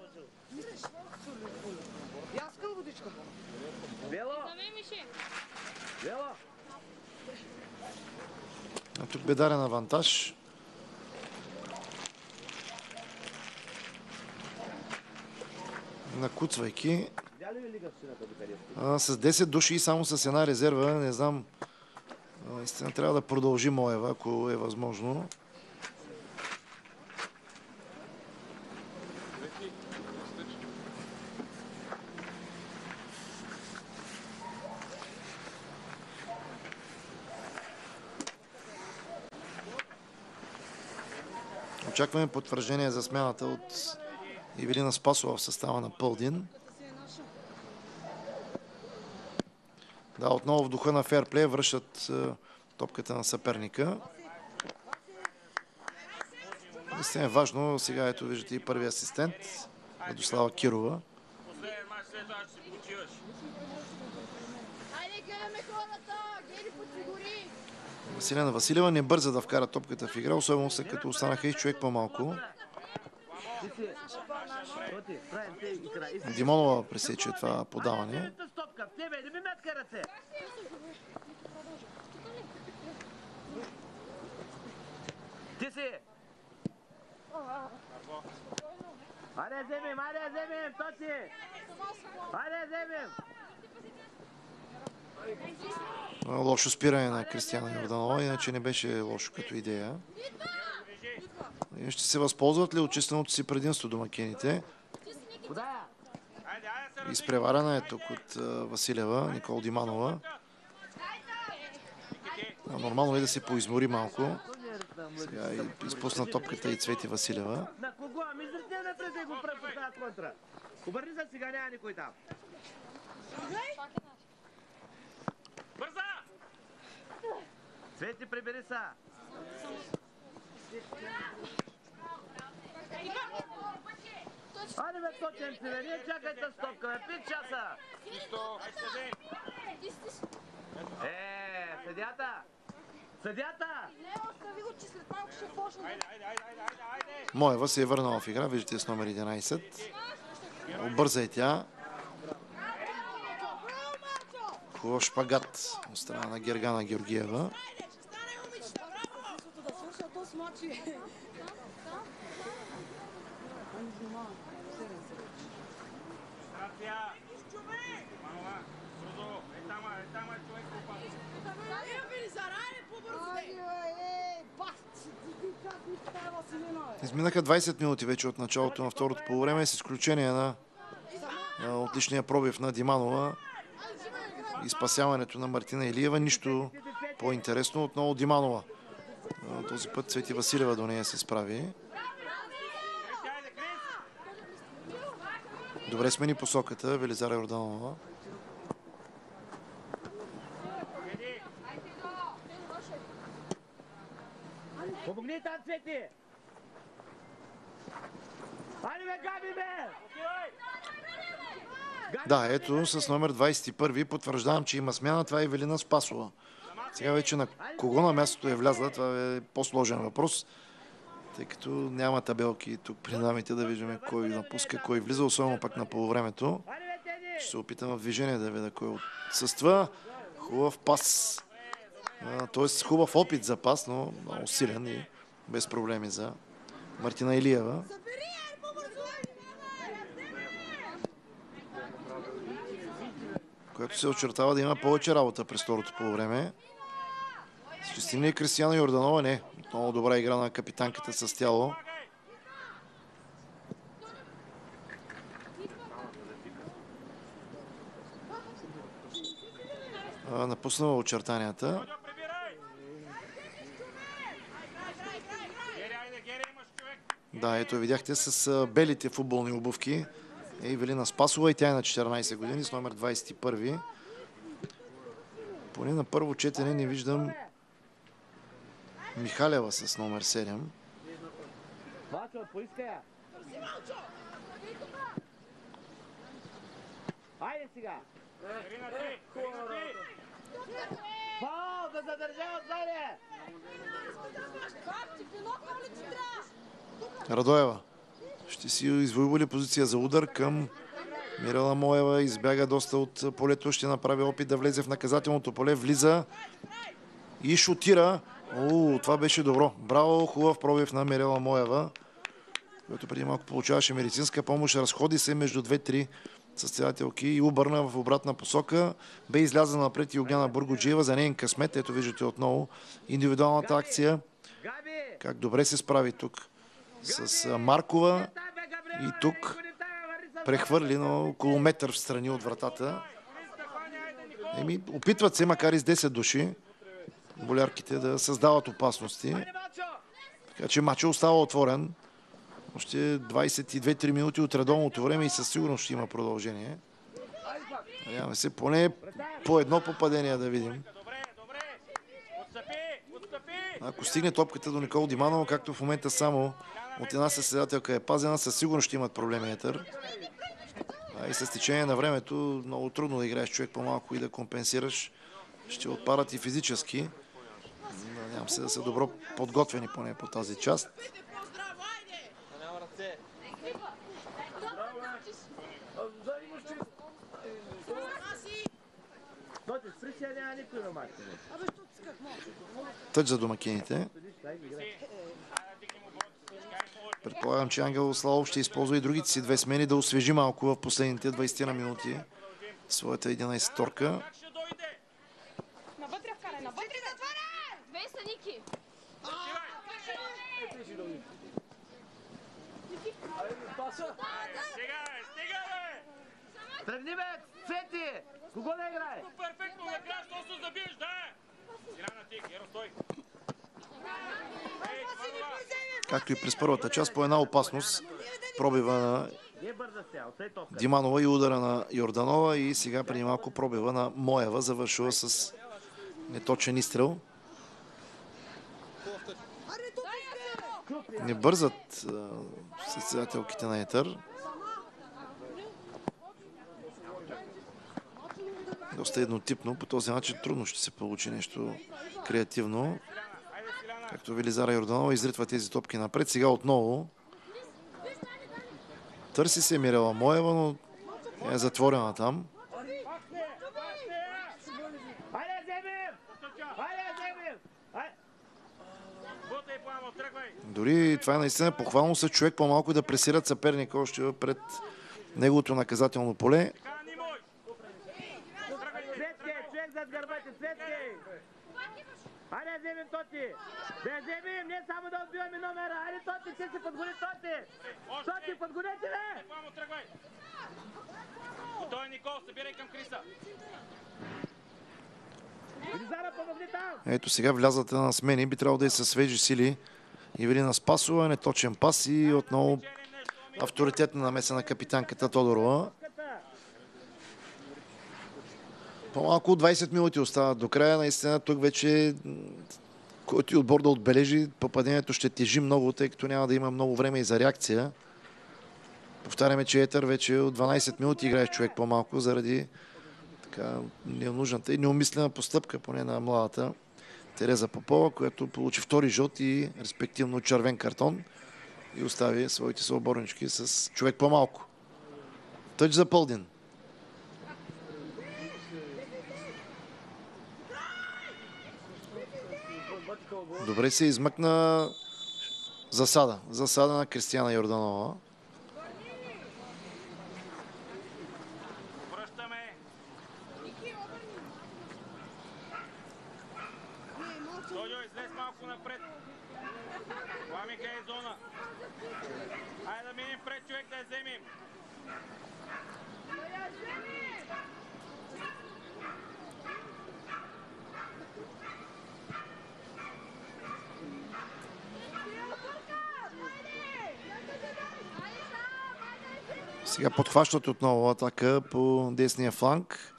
А тук бедарен авантаж. Накуцвайки. А, с десет души и само с една резерва. Не знам. Истина трябва да продължи Моева, ако е възможно. Очакваме потвърждение за смяната от Евелина Спасова в състава на Пълдин. Да, отново в духа на ферплей връщат е, топката на съперника. Наистина е важно. Сега ето виждате и първи асистент. Радослава Кирова. Последен мач след това ще си почиваш. Айде, гледаме хората! Гери, подсигури! Василена Василева не бърза да вкара топката в игра, особено след като останаха и човек по-малко. Димонова пресече това подаване. Ти си! Айде вземем, айде вземем, Тоти! Айде вземем! Лошо спиране на Кристияна Йорданова, иначе не беше лошо като идея. И ще се възползват ли от численото си предимство домакините? Изпреварена е тук от Василева, Никол Диманова. А нормално е да се поизмори малко. Сега изпусна топката и Цвети Василева. На кого? Ами зрите напред да го прави тази контра. Обърни се, сега няма никой там. Бърза! Цвети, прибери са! Айде бе, точен си, бе, ние чакайте с топка, бе, пет часа! Е, съдята! Съдята! Не, остави го, че след малко ще почне. Айде, айде, айде, айде! Моева се е върнала в игра, виждате с номер единайсет. Обърза е тя. Хубав шпагат от страна на Гергана Георгиева. Изминаха двайсет минути вече от началото на второто полувреме, с изключение на отличния пробив на Диманова и спасяването на Мартина Илиева. Нищо по-интересно. Отново Диманова. Този път Цвети Василева до нея се справи. Добре смени посоката Велизара Йорданова. Помогни там, Цвети! Айде бе, Габи, бе! Да, ето с номер двайсет и първи потвърждавам, че има смяна. Това е Евелина Спасова. Сега вече на кого на мястото е влязла, това е по-сложен въпрос, тъй като няма табелки тук при дамите да виждаме кой напуска, кой влиза, особено пак на полувремето. Ще се опитам в движение да видя кой отсъства. Хубав пас. Тоест хубав опит за пас, но много силен и без проблеми за Мартина Илиева. Което се очертава да има повече работа през второто полувреме. Ще стигне и Кристияна Йорданова? Не. Много добра игра на капитанката с тяло. Напуснала очертанията. Да, ето видяхте с белите футболни обувки. Евелина Спасова и тя е на четиринайсет години с номер двайсет и първи. Поне на първо четене не виждам Михалева с номер седем. Мачо, поиска я! Айде сега! Пау, да задържа отзаде! Радоева ще си извоюва ли позиция за удар към Мирела Моева. Избяга доста от полето. Ще направи опит да влезе в наказателното поле. Влиза и шутира. О, това беше добро. Браво, хубав пробив на Мирела Моева, който преди малко получаваше медицинска помощ. Разходи се между две-три състезателки и обърна в обратна посока. Бе изляза напред и Огняна Бургоджиева за нейн късмет. Ето виждате отново индивидуалната акция. Как добре се справи тук с Маркова. И тук прехвърли на около метър в страни от вратата. Еми, опитват се, макар и с десет души, болярките да създават опасности. Така че матчът остава отворен. Още двайсет и две-три минути от редовното време и със сигурност ще има продължение. Надяваме се поне по едно попадение да видим. Ако стигне топката до Никол Диманова, както в момента само от една състезателка е пазена, със сигурност ще имат проблеми Етър. А и с течение на времето много трудно да играеш човек по-малко и да компенсираш. Ще отпадат и физически. Надявам се да са добро подготвени поне по тази част. Тъч за домакините. Предполагам, че Ангел Славов ще използва и другите си две смени да освежи малко в последните двайсет на минути своята единайсеторка. Тръгни, бе! Цвети! Кого да играе? Перфектно, накрая, що се забиеш, да! Силяна ти, Геро, стой! Както и през първата част, по една опасност пробива на Диманова и удара на Йорданова и сега преди малко пробива на Моева, завършва с неточен изстрел. Не бързат състезателките на Етър. Доста еднотипно, по този начин трудно ще се получи нещо креативно. Както Велизара Йорданова изритва тези топки напред. Сега отново търси се Мирела Моева, но е затворена там. Дори това е наистина похвално с човек по-малко да пресират съперника още пред неговото наказателно поле. Айде, вземем Тоти! Да вземем, не само да отбиваме номера! Айде, Тоти, ти се подгони, Тоти! Тоти, подгонете, бе! Той е Никол, събирай към Криса! Велизара, помогни там! Ето сега влязата на смени. Би трябвало да е със свежи сили. Ивелина Спасова, неточен пас и отново авторитетна намеса на капитанката Тодорова. По-малко двайсет минути остават до края. Наистина тук вече който и отбор да отбележи, попадението ще тежи много, тъй като няма да има много време и за реакция. Повтаряме, че Етър вече от дванайсет минути играе с човек по-малко заради така ненужната и неумислена постъпка, поне на младата Тереза Попова, която получи втори жълт и респективно червен картон и остави своите съотборнички с човек по-малко. Тъч за Пълдин. Добре се измъкна засада. Засада на Кристияна Йорданова. Връщаме. Дойдо, излез малко напред. Пламика е зона. Айде да минем пред човек да я вземем. Сега подхващат отново атака по десния фланг.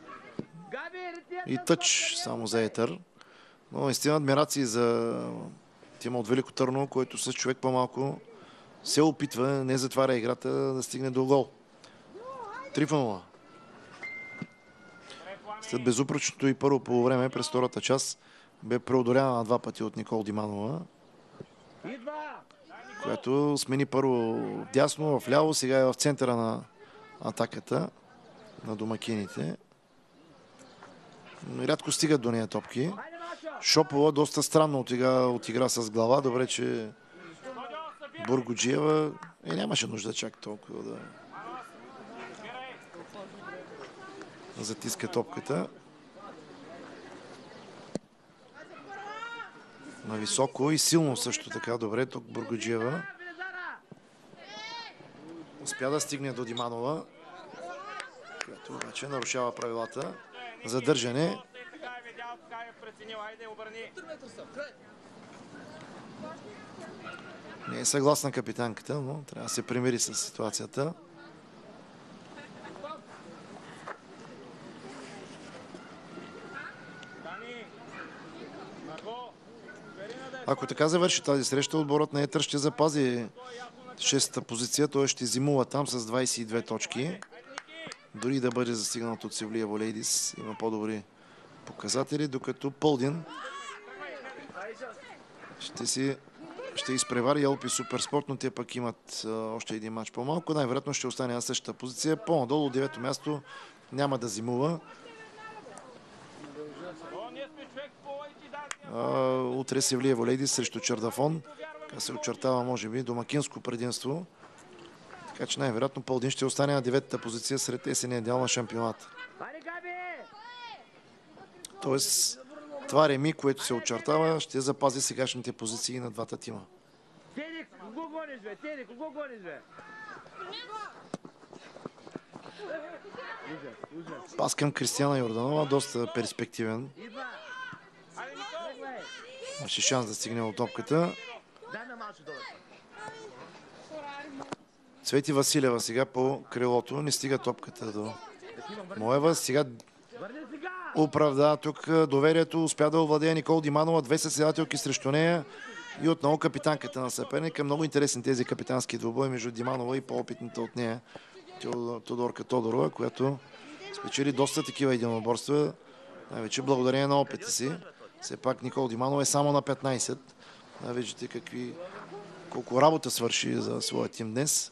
И тъч само за Етър. Но наистина адмирации за тима от Велико Търново, който с човек по-малко се опитва, не затваря играта, да стигне до гол. три на нула. След безупречното и първо по време през втората част бе преодоляна два пъти от Никол Диманова, която смени първо дясно, в ляво, сега е в центъра на атаката на домакините. Но рядко стигат до нея топки. Шопова доста странно отигра, отигра с глава. Добре, че Бургоджиева е, нямаше нужда чак толкова да затиска топката. На високо и силно също така. Добре, тук Бургоджиева успя да стигне до Диманова, която обаче нарушава правилата. Задържане. Не е съгласна капитанката, но трябва да се примири с ситуацията. Ако така завърши тази среща, отборът на Етър ще запази шестата позиция. Той ще зимува там с двайсет и две точки. Дори да бъде застигнат от Севлиево Лейдис, има по-добри показатели, докато Пълдин ще си ще изпревари Елпи Суперспорт, но те пък имат а, още един матч по-малко. Най-вероятно ще остане на същата позиция. По-надолу, девето място, няма да зимува. А, утре Севлиево Лейдис срещу Чердафон. Така се очертава, може би, домакинско предимство. Така че най-вероятно Пълдин ще остане на деветата позиция сред есения дял на шампионата. Тоест, това реми, което се очертава, ще запази сегашните позиции на двата тима. Теди, кого гониш, бе? Теди, кого гониш, бе? Пас към Кристияна Йорданова, доста перспективен. Имаше шанс да стигне от топката. Цвети Василева сега по крилото. Не стига топката до Моева. Сега оправда тук доверието. Успя да овладее Никол Диманова. Две съседателки срещу нея. И отново капитанката на съперника. Много интересни тези капитански двубои между Диманова и по-опитната от нея Тодорка Тодорова, която спечели доста такива единоборства. Най-вече благодарение на опита си. Все пак Никол Диманова е само на петнайсет. Виждате какви, колко работа свърши за своя тим днес.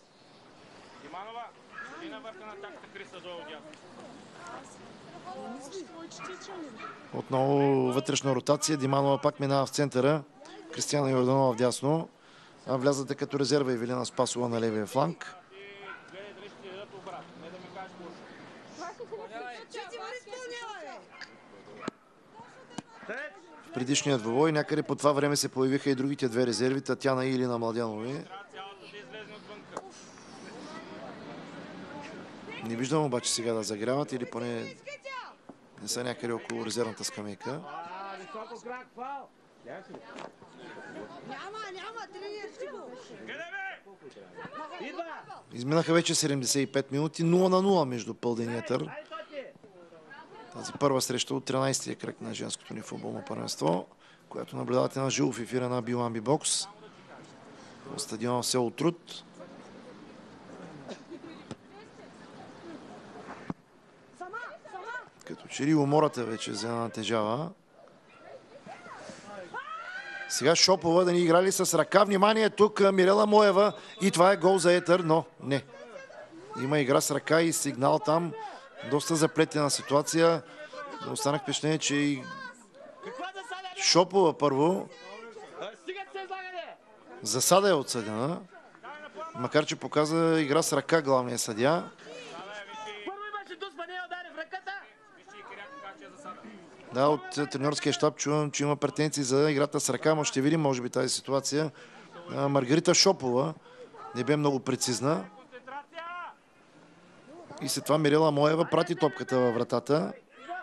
Отново вътрешна ротация. Диманова пак минава в центъра. Кристияна Йорданова вдясно. А влязате като резерва Евелина Спасова на левия фланг. В предишният двубой някъде по това време се появиха и другите две резерви, Татяна и Илина Младянови. Не виждам обаче сега да загряват или поне не са някъде около резервната скамейка. Изминаха вече седемдесет и пет минути, нула на нула между Пълден и Етър. Тази първа среща от тринайсетия кръг на женското ни футболно първенство, която наблюдавате на живо в ефира на Биламби Бокс в стадиона в село Труд. Като че ли умората вече за натежава. Сега Шопова да ни играли с ръка. Внимание тук Мирела Моева и това е гол за Етър, но не. Има игра с ръка и сигнал там. Доста заплетена ситуация. Останах впечатление, че и Шопова първо. Засада е отсъдена. Макар че показа игра с ръка главния съдия. Да, от треньорския щаб чувам, че има претенции за играта с ръка, но ще видим, може би, тази ситуация. Маргарита Шопова не бе много прецизна. И след това Мирела Моева прати топката във вратата.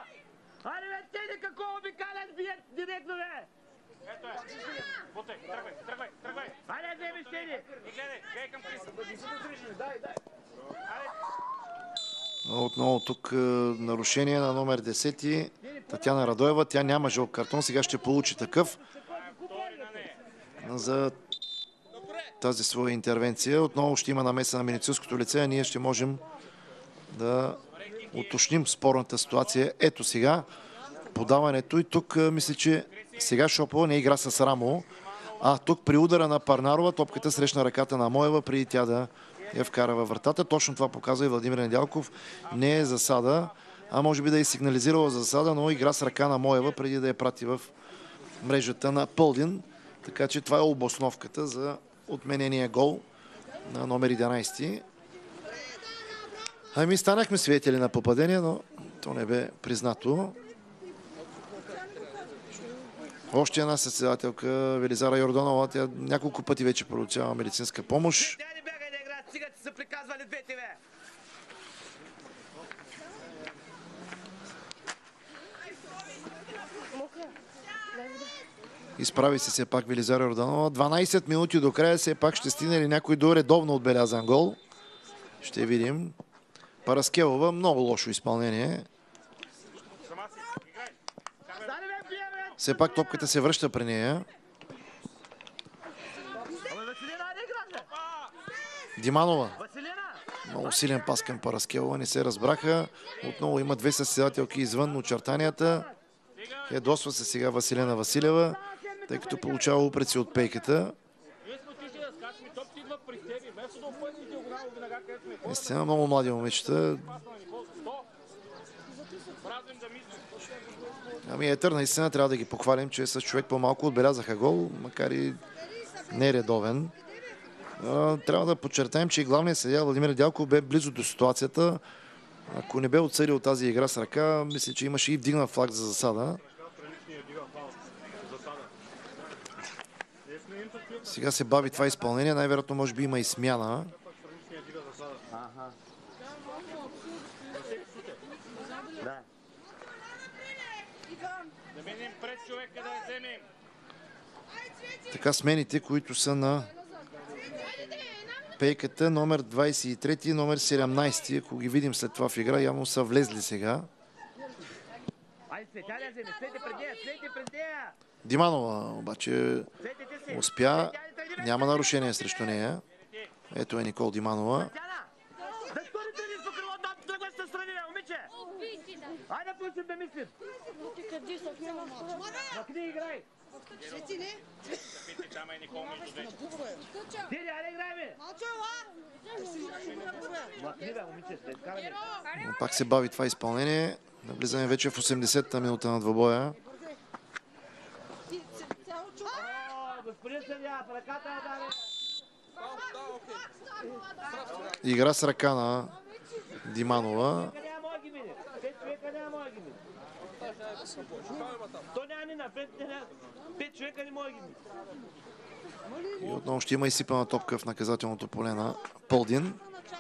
Отново тук нарушение на номер десет. Татяна Радоева. Тя няма жълт картон. Сега ще получи такъв за тази своя интервенция. Отново ще има намеса на медицинското лице, а ние ще можем да уточним спорната ситуация. Ето сега подаването и тук мисля, че сега Шопова не игра с рамо, а тук при удара на Парнарова топката срещна ръката на Моева преди тя да я вкара във вратата. Точно това показва и Владимир Недялков. Не е засада, а може би да е сигнализирала за засада, но игра с ръка на Моева преди да я прати в мрежата на Пълдин. Така че това е обосновката за отменения гол на номер единайсет. Ами станахме свидетели на попадение, но то не бе признато. Още една състезателка, Велизара Йорданова. Тя няколко пъти вече получава медицинска помощ. Изправи се все пак Велизара Йорданова. дванайсет минути до края, все пак ще стигне ли някой до редовно отбелязан гол. Ще видим. Параскевова, много лошо изпълнение. Все пак топката се връща при нея. Диманова. Много силен пас към Параскевова, не се разбраха. Отново има две състезателки извън очертанията. Ядосва се сега Василена Василева, тъй като получава упреци от пейката. Наистина много млади момичета. Ами Етър наистина трябва да ги похвалим, че с човек по-малко отбелязаха гол, макар и нередовен. Трябва да подчертаем, че и главният съдия Владимир Дялков бе близо до ситуацията. Ако не бе отсъдил тази игра с ръка, мисля, че имаше и вдигнат флаг за засада. Сега се бави това изпълнение. Най-вероятно може би има и смяна. Така смените, които са на пейката, номер двадесет и трети и номер седемнадесети, ако ги видим след това в игра, явно са влезли сега. Диманова обаче успя. Няма нарушение срещу нея. Ето е Никол Диманова. Айде пуснем да мислим! Макни играй! Диди, айде играй бе! Макни бе, момиче, след караме. Пак се бави това изпълнение. Навлизаме вече в осемдесетата минута на двобоя. Господин съдия, в ръката я даде! Игра с ръка на Диманова. И отново ще има изсипана топка в наказателното поле на Пълдин.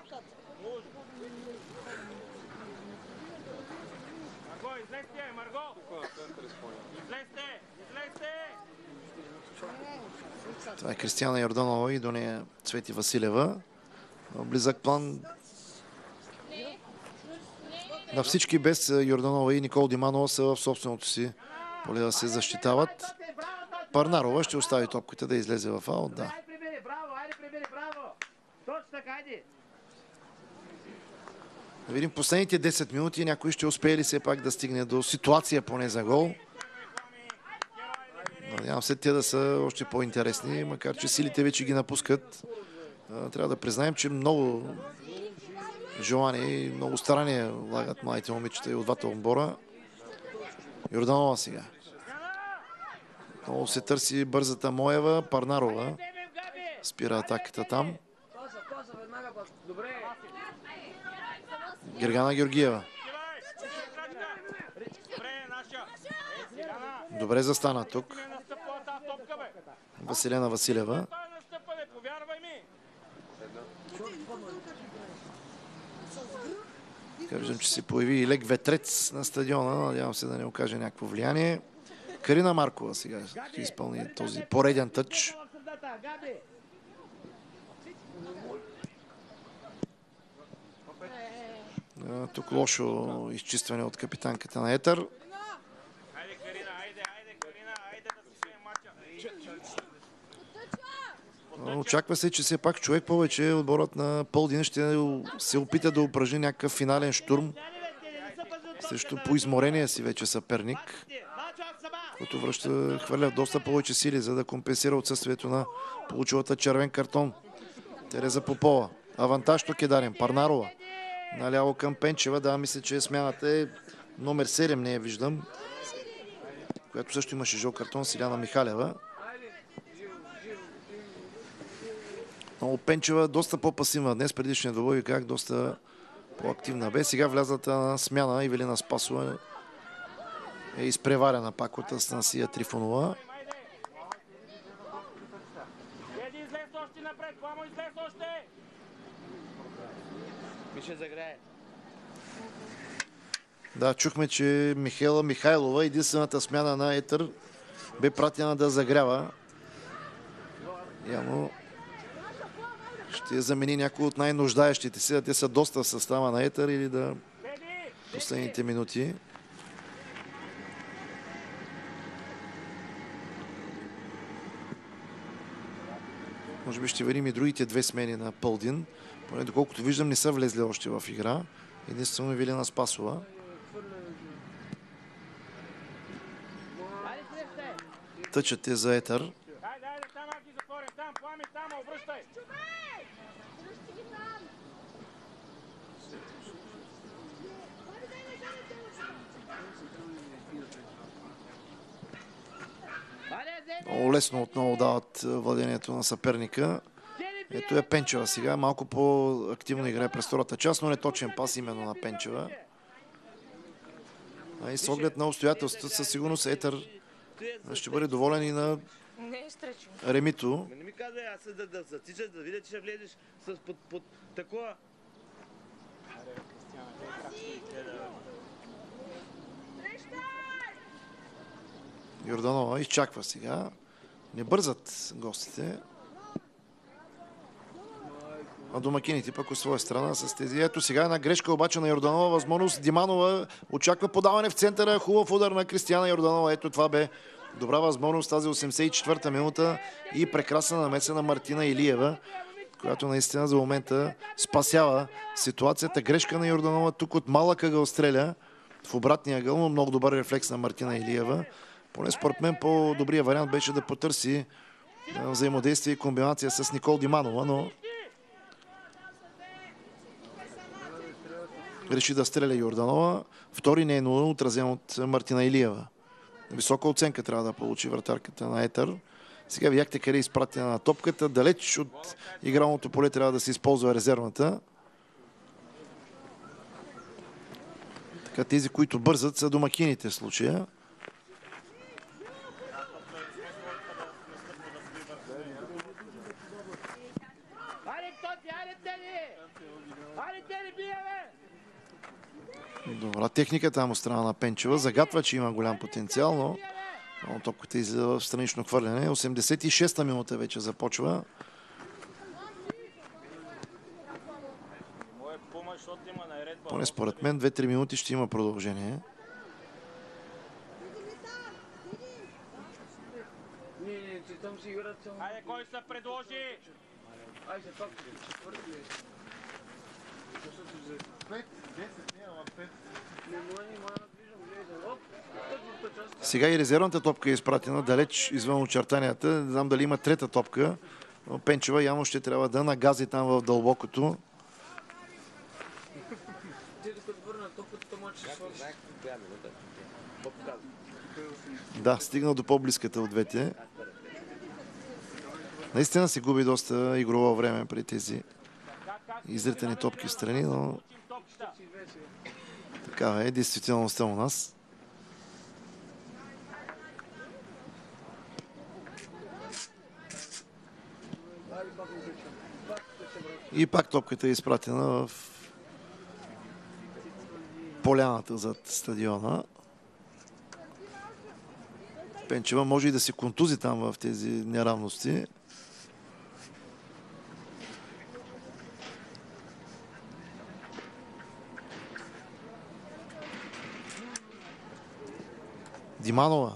Това е Кристияна Йорданова и до нея Цвети Василева. Близък план на всички без Йорданова и Никол Диманова са в собственото си поле да се защитават. Парнарова ще остави топката да излезе в аут. Да. Да видим последните десет минути. Някой ще успее ли все пак да стигне до ситуация поне за гол. Надявам се те да са още по-интересни, макар че силите вече ги напускат. Трябва да признаем, че много желание и много старание влагат младите момичета и от двата отбора. Йорданова сега. Много се търси бързата Моева. Парнарова спира атаката там. Гергана Георгиева. Добре застана тук. Василена Василева. Виждам, че се появи и лек ветрец на стадиона. Надявам се да не окаже някакво влияние. Карина Маркова сега ще изпълни този пореден тъч. Тук лошо изчистване от капитанката на Етър. Очаква се, че все пак човек повече отборът на Пълдин ще се опита да упражни някакъв финален штурм срещу поизморения си вече съперник, който връща, хвърля доста повече сили, за да компенсира отсъствието на получилата червен картон. Тереза Попова. Авантаж тук е даден. Парнарова. Наляво към Пенчева. Да, мисля, че смяната е номер седем, не я виждам. Която също имаше жълт картон. Силяна Михалева. Но Пенчева доста по-пасивна днес. Предишния двобой как доста по-активна бе. Сега влязлата на смяна Ивелина Спасова е изпреварена пак от Анастасия Трифонова. Да, чухме, че Михайла Михайлова, единствената смяна на Етър, бе пратена да загрява. Явно ще замени някой от най-нуждаещите си, да те са доста в състава на Етър или да последните минути. Може би ще видим и другите две смени на Пълдин. Поне доколкото виждам, не са влезли още в игра. Единствено Ивелина Спасова. Тъчът е за Етър. Много лесно отново дават владението на съперника. Ето е Пенчева сега. Малко по-активно играе през втората част, но не точен пас именно на Пенчева. А и с оглед на обстоятелствата, със сигурност Етър ще бъде доволен и на Не е стречен. Ремито. Не ми казвай, аз да, да затичаш, да видя, че ще влезеш с под, под такова. Йорданова изчаква сега. Не бързат гостите. А домакините пък от своя страна с тези. Ето сега една грешка обаче на Йорданова. Възможност. Диманова очаква подаване в центъра. Хубав удар на Кристияна Йорданова. Ето това бе добра възможност тази осемдесет и четвърта минута и прекрасна намеса на Мартина Илиева, която наистина за момента спасява ситуацията. Грешка на Йорданова тук от малък ъгъл стреля в обратния ъгъл, но много добър рефлекс на Мартина Илиева. Поне според мен по-добрият вариант беше да потърси взаимодействие и комбинация с Никол Диманова, но реши да стреля Йорданова. Втори нейно отразен от Мартина Илиева. Висока оценка трябва да получи вратарката на Етър. Сега видяхте къде е изпратена на топката. Далеч от игралното поле трябва да се използва резервната. Така тези, които бързат, са домакините в случая. Добра техника там от страна на Пенчева. Загатва, че има голям потенциал, но топката излиза в странично хвърляне. осемдесет и шеста минута вече започва. Поне според мен две-три минути ще има продължение. Айде, кой се предложи? Айде, Сега и резервната топка е изпратена далеч извън очертанията. Не знам дали има трета топка. Но Пенчева явно ще трябва да нагази там в дълбокото. Да, стигна до по-близката от двете. Наистина се губи доста игрово време при тези излетени топки в страни, но такава е действителността у нас. И пак топката е изпратена в поляната зад стадиона. Пенчева може и да се контузи там в тези неравности. Диманова.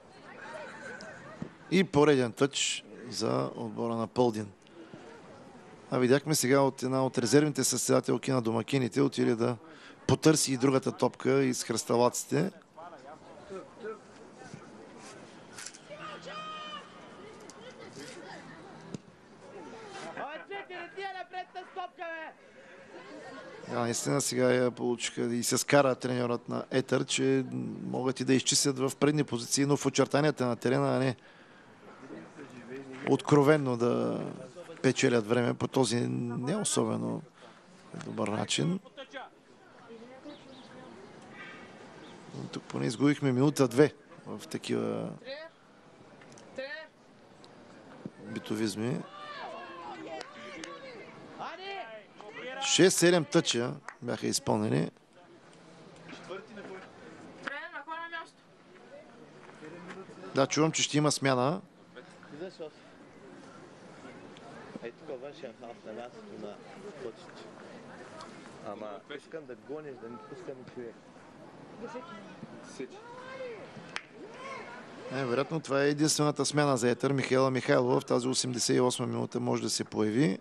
И пореден тъч за отбора на Пълдин. А видяхме сега от една от резервните състезателки на домакините отиде да потърси и другата топка из хръсталаците. Да, наистина сега я получиха и се скара треньорът на Етър, че могат и да изчистят в предни позиции, но в очертанията на терена, а не откровенно да печелят време по този не особено добър начин. Тук поне изгубихме минута-две в такива битовизми. шест-седем тъча бяха изпълнени. Да, чувам, че ще има смяна. Ей, тук външен халф на мястото на Точич. Ама искам да гониш, да не пускам човек. Е, вероятно това е единствената смяна за Етър. Михайла Михайлова в тази осемдесет и осма минута може да се появи.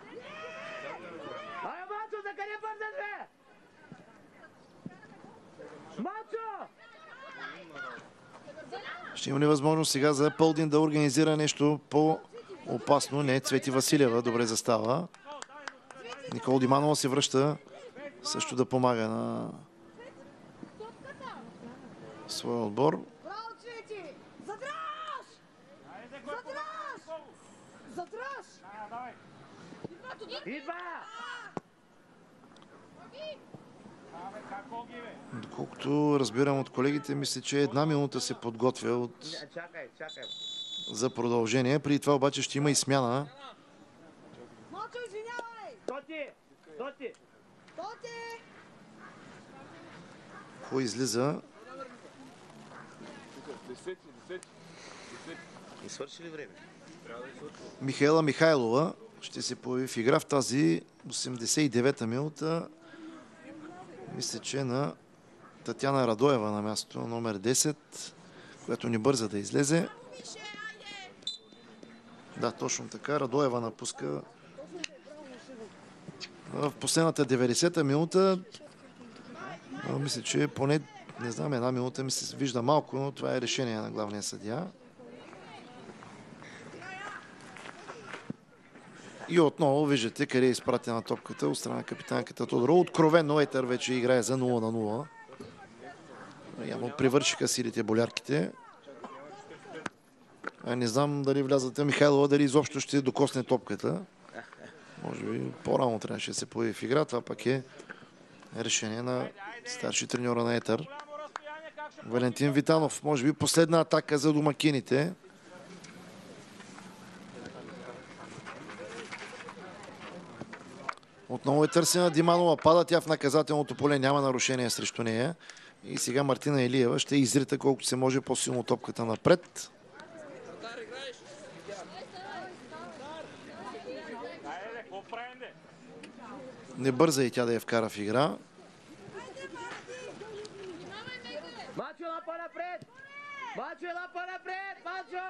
Ще има ли възможност сега за Пълдин да организира нещо по-опасно? Не, Цвети Василева добре застава. Никол Диманова се връща също да помага на своя отбор. Браво, Цвети! Задраж! Задраж! Задраж! Идва! Доколкото разбирам от колегите, мисля, че една минута се подготвя от Чакай, чакай. за продължение. Преди това обаче ще има и смяна. Мачо, извинявай! Тоти! Тоти! Тоти! Кой излиза? И свърши ли време? Михаела Михайлова ще се появи в игра в тази осемдесет и девета минута. Мисля, че на Татяна Радоева на място номер десет, която ни бърза да излезе. Да, точно така. Радоева напуска в последната деветдесета минута. Мисля, че поне, не знам, една минута ми се вижда малко, но това е решение на главния съдия. И отново виждате къде е изпратена топката от страна на капитанката Тодорова. Откровено Етър вече играе за нула на нула. Явно привършиха силите болярките. А не знам дали влязата Михайлова, дали изобщо ще докосне топката. Може би по-рано трябваше да се появи в игра. Това пък е решение на старши треньора на Етър. Валентин Витанов. Може би последна атака за домакините. Отново е търсена Диманова. Пада тя в наказателното поле. Няма нарушение срещу нея. И сега Мартина Илиева ще изрита колкото се може по-силно топката напред. Не бърза и тя да я вкара в игра. Мачо, лапа напред! Мачо, лапа напред! Мачо!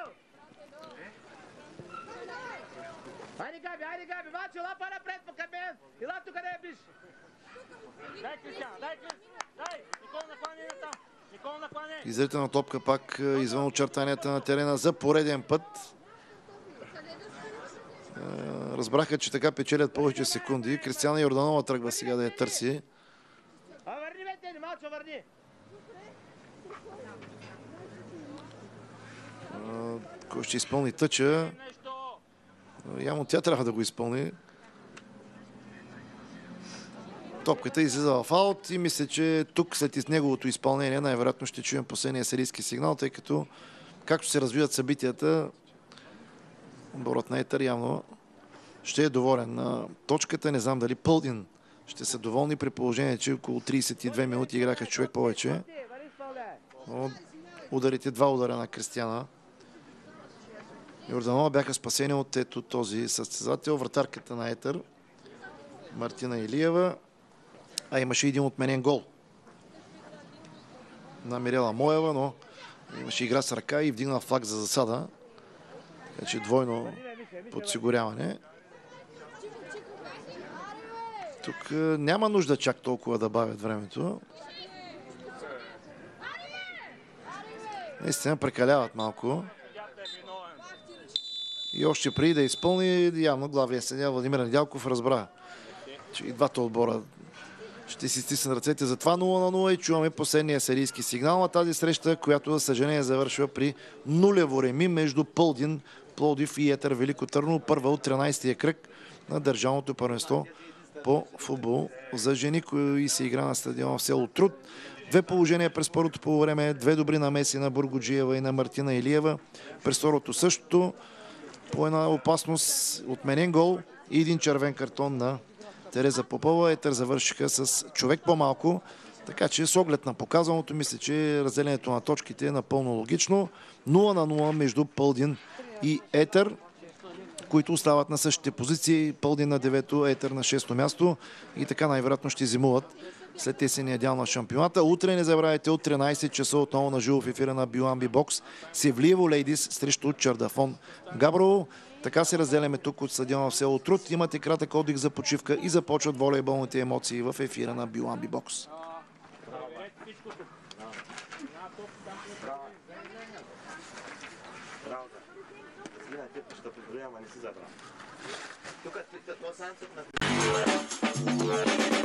Айде, Габи, айде, Габи! Мачо, лапа напред към мен! Ела тук, къде биш! Дай, Кристиан, дай, Кристиан! Дай! Никола наклане на там! Никола наклане! Изритана топка пак извън очертанията на терена за пореден път. Разбраха, че така печелят повече секунди. Кристияна Йорданова тръгва сега да я търси. А, върни, бе, Тени, Мачо, върни! Кой ще изпълни тъча? Явно тя трябва да го изпълни. Топката излиза в аут и мисля, че тук след неговото изпълнение най-вероятно ще чуем последния серийски сигнал, тъй като както се развиват събитията, отборът на Етър явно ще е доволен на точката. Не знам дали Пълдин ще са доволни при положение, че около трийсет и две минути играха човек повече. Но ударите, два удара на Кристияна Йорданова бяха спасени от ето този състезател. Вратарката на Етър Мартина Илиева. А имаше един отменен гол на Мирела Моева, но имаше игра с ръка и вдигна флаг за засада. Така че двойно подсигуряване. Тук няма нужда чак толкова да бавят времето. Наистина прекаляват малко. И още преди да изпълни, явно главния съдия Владимир Недялков разбра, че и двата отбора ще си стиснат ръцете за това нула на нула и чуваме последния серийски сигнал на тази среща, която за съжаление завършва при нулево реми между Пълдин, Пловдив и Етър Велико Търново, първа от тринайсетия кръг на държавното първенство по футбол за жени, и се игра на стадиона в село Труд. Две положения през първото полувреме, две добри намеси на Бургоджиева и на Мартина Илиева. През второто същото по една опасност отменен гол и един червен картон на Тереза Попова. Етър завършиха с човек по-малко, така че с оглед на показаното мисля, че разделението на точките е напълно логично. нула на нула между Пълдин и Етър, които остават на същите позиции. Пълдин на девето, Етър на шесто място и така най-вероятно ще зимуват след есения дял на шампионата. Утре не забравяйте от тринайсет часа отново на живо в ефира на Биламби Бокс Севлиево Лейдис срещу Чардафон Габрово. Така се разделяме тук от стадиона в село Труд. Имате кратък отдих за почивка и започват волейболните емоции в ефира на Биламби Бокс. Тук, това